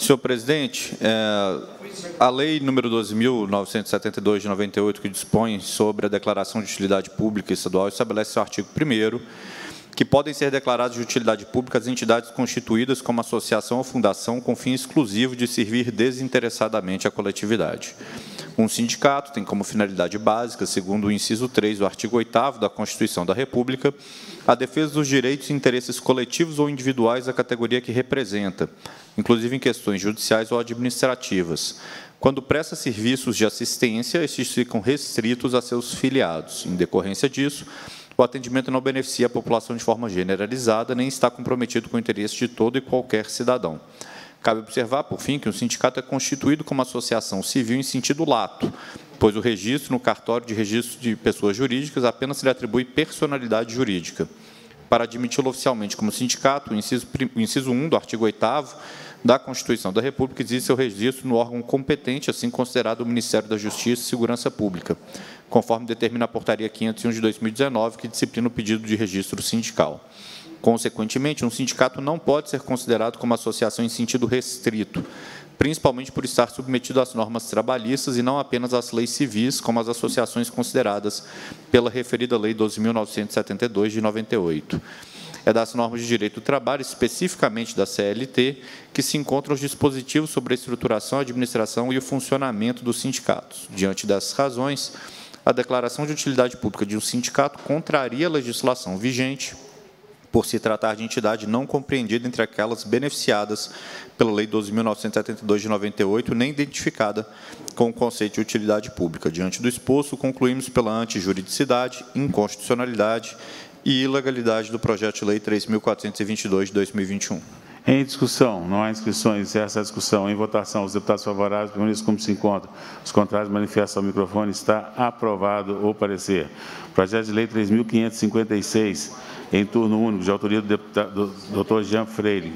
S5: Senhor presidente, é, a Lei número doze mil novecentos e setenta e dois, de noventa e oito, que dispõe sobre a declaração de utilidade pública estadual, estabelece o artigo primeiro, que podem ser declaradas de utilidade pública as entidades constituídas como associação ou fundação com fim exclusivo de servir desinteressadamente à coletividade. Um sindicato tem como finalidade básica, segundo o inciso três do artigo oitavo da Constituição da República, a defesa dos direitos e interesses coletivos ou individuais da categoria que representa, inclusive em questões judiciais ou administrativas. Quando presta serviços de assistência, estes ficam restritos a seus filiados. Em decorrência disso, o atendimento não beneficia a população de forma generalizada, nem está comprometido com o interesse de todo e qualquer cidadão. Cabe observar, por fim, que o sindicato é constituído como associação civil em sentido lato, pois o registro no cartório de registro de pessoas jurídicas apenas se lhe atribui personalidade jurídica. Para admiti-lo oficialmente como sindicato, o inciso, o inciso um do artigo oitavo da Constituição da República exige seu registro no órgão competente, assim considerado o Ministério da Justiça e Segurança Pública, conforme determina a Portaria quinhentos e um de dois mil e dezenove, que disciplina o pedido de registro sindical. Consequentemente, um sindicato não pode ser considerado como associação em sentido restrito, principalmente por estar submetido às normas trabalhistas e não apenas às leis civis, como as associações consideradas pela referida Lei doze mil novecentos e setenta e dois, de noventa e oito. É das normas de direito do trabalho, especificamente da C L T, que se encontram os dispositivos sobre a estruturação, a administração e o funcionamento dos sindicatos. Diante dessas razões, a declaração de utilidade pública de um sindicato contraria a legislação vigente, por se tratar de entidade não compreendida entre aquelas beneficiadas pela Lei doze mil novecentos e setenta e dois, de noventa e oito, nem identificada com o conceito de utilidade pública. Diante do exposto, concluímos pela antijuridicidade, inconstitucionalidade e ilegalidade do projeto de lei três mil quatrocentos e vinte e dois, de dois mil e vinte e um.
S1: Em discussão, não há inscrições, encerra essa discussão. Em votação, os deputados favoráveis permaneçam como se encontram. Os contrários manifestam ao microfone. Está aprovado o parecer. Projeto de lei três mil quinhentos e cinquenta e seis, em turno único, de autoria do deputado do doutor Jean Freire.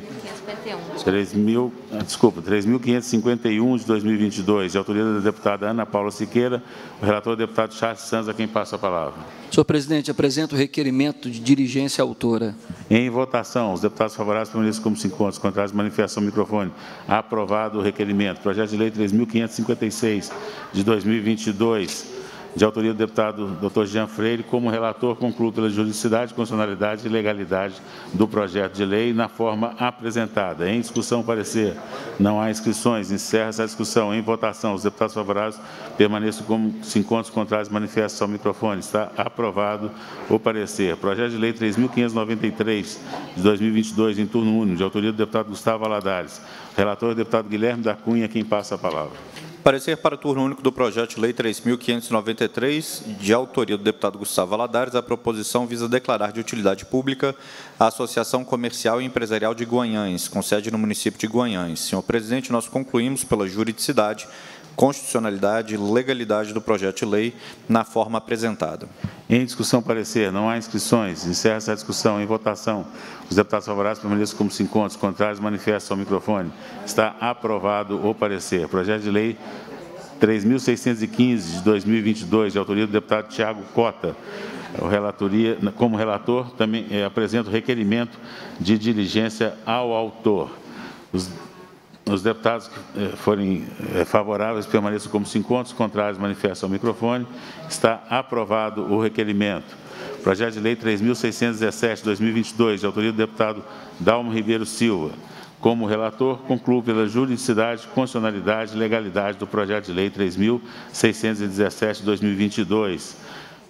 S1: três mil, desculpa, três mil quinhentos e cinquenta e um, de dois mil e vinte e dois, de autoria da deputada Ana Paula Siqueira. O relator é o deputado Charles Santos, a quem passa a palavra.
S6: Senhor presidente, apresento o requerimento de diligência autora.
S1: Em votação, os deputados favoráveis permaneçam como se encontram. Os contrários manifestam ao microfone. Aprovado o requerimento. Projeto de lei três mil quinhentos e cinquenta e seis, de dois mil e vinte e dois, de autoria do deputado doutor Jean Freire, como relator, concluo pela juridicidade, constitucionalidade e legalidade do projeto de lei na forma apresentada. Em discussão, parecer. Não há inscrições. Encerra essa discussão. Em votação, os deputados favoráveis permaneçam como se encontram. Os contrários manifestam ao microfone. Está aprovado o parecer. Projeto de lei três mil quinhentos e noventa e três, de dois mil e vinte e dois, em turno único, de autoria do deputado Gustavo Valadares. Relator é o deputado Guilherme da Cunha, quem passa a palavra.
S5: Parecer para o turno único do projeto de lei três mil quinhentos e noventa e três, de autoria do deputado Gustavo Valadares. A proposição visa declarar de utilidade pública a Associação Comercial e Empresarial de Guanhães, com sede no município de Guanhães. Senhor presidente, nós concluímos pela juridicidade, constitucionalidade e legalidade do projeto de lei na forma apresentada.
S1: Em discussão, parecer. Não há inscrições. Encerra essa discussão. Em votação, os deputados favoráveis permaneçam como se encontram. Os contrários manifestam ao microfone. Está aprovado o parecer. Projeto de lei três mil seiscentos e quinze, de dois mil e vinte e dois, de autoria do deputado Tiago Cota. O relatoria, como relator, também é, apresento requerimento de diligência ao autor. Os Os deputados que forem favoráveis permaneçam como se encontram, os contrários manifestam ao microfone. Está aprovado o requerimento. Projeto de lei três mil seiscentos e dezessete, de dois mil e vinte e dois, de autoria do deputado Dalmo Ribeiro Silva. Como relator, concluo pela juridicidade, constitucionalidade e legalidade do projeto de lei três mil seiscentos e dezessete, de dois mil e vinte e dois.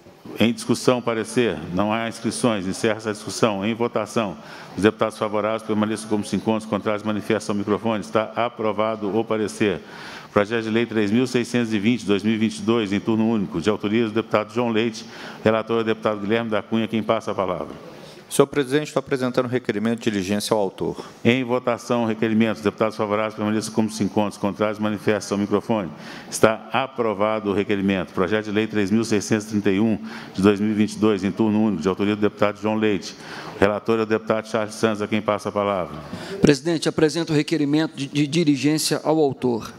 S1: Em discussão, parecer. Não há inscrições. Encerra essa discussão. Em votação, os deputados favoráveis permaneçam como se encontram. Os contrários manifestam ao microfone. Está aprovado o parecer. Projeto de lei três mil seiscentos e vinte, de dois mil e vinte e dois, em turno único, de autoria do deputado João Leite. Relator é o deputado Guilherme da Cunha, quem passa a palavra.
S5: Senhor presidente, estou apresentando o requerimento de diligência ao autor.
S1: Em votação, requerimento. Os deputados favoráveis permaneçam como se encontram. Os contrários manifestam ao microfone. Está aprovado o requerimento. Projeto de lei três mil seiscentos e trinta e um, de dois mil e vinte e dois, em turno único, de autoria do deputado João Leite. O relator é o deputado Charles Santos, a quem passa a palavra. Presidente,
S6: apresento o requerimento de, de diligência ao autor.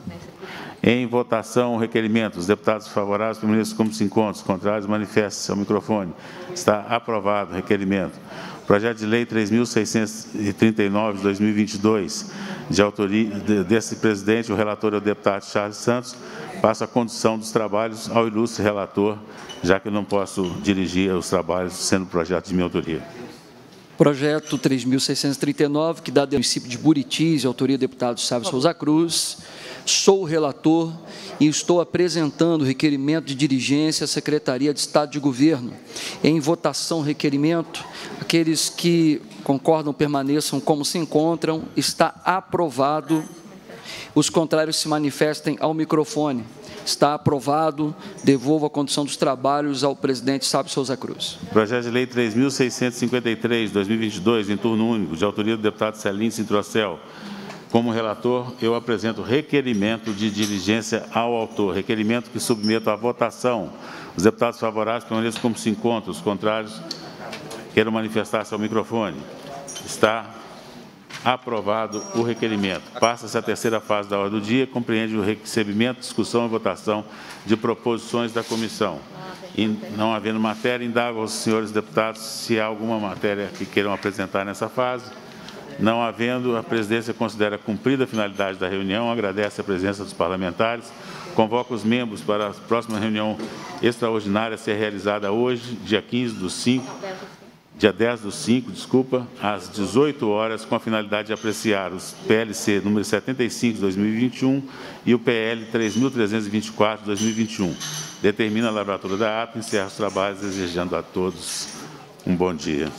S1: Em votação, o requerimento. Os deputados favoráveis permaneçam como se encontram. Os contrários manifestam-se ao microfone. Está aprovado o requerimento. Projeto de Lei três mil seiscentos e trinta e nove, de dois mil e vinte e dois, de autoria desse presidente, o relator é o deputado Charles Santos. Passo a condução dos trabalhos ao ilustre relator, já que eu não posso dirigir os trabalhos, sendo projeto de minha autoria.
S6: Projeto três mil seiscentos e trinta e nove, que dá do município de Buritis, de autoria do deputado Sávio Souza Cruz. Sou o relator e estou apresentando o requerimento de diligência à Secretaria de Estado de Governo. Em votação, requerimento. Aqueles que concordam permaneçam como se encontram. Está aprovado. Os contrários se manifestem ao microfone. Está aprovado. Devolvo a condução dos trabalhos ao presidente Sávio Souza Cruz.
S1: Projeto de Lei três mil seiscentos e cinquenta e três, de dois mil e vinte e dois, em turno único, de autoria do deputado Celim Sintrocel. Como relator, eu apresento requerimento de diligência ao autor, requerimento que submeto à votação. Os deputados favoráveis permaneçam como se encontram, os contrários queiram manifestar-se ao microfone. Está aprovado o requerimento. Passa-se a terceira fase da ordem do dia, compreende o recebimento, discussão e votação de proposições da comissão. E, não havendo matéria, indago aos senhores deputados se há alguma matéria que queiram apresentar nessa fase. Não havendo, a presidência considera cumprida a finalidade da reunião, agradece a presença dos parlamentares, convoca os membros para a próxima reunião extraordinária a ser realizada hoje, dia quinze do cinco, dia dez do cinco, desculpa, às dezoito horas, com a finalidade de apreciar os P L C número setenta e cinco de dois mil e vinte e um e o P L três mil trezentos e vinte e quatro de dois mil e vinte e um. Determina a lavratura da ata, encerra os trabalhos, desejando a todos um bom dia.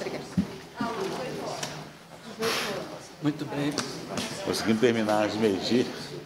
S6: Muito bem.
S1: Conseguimos terminar de meio-dia.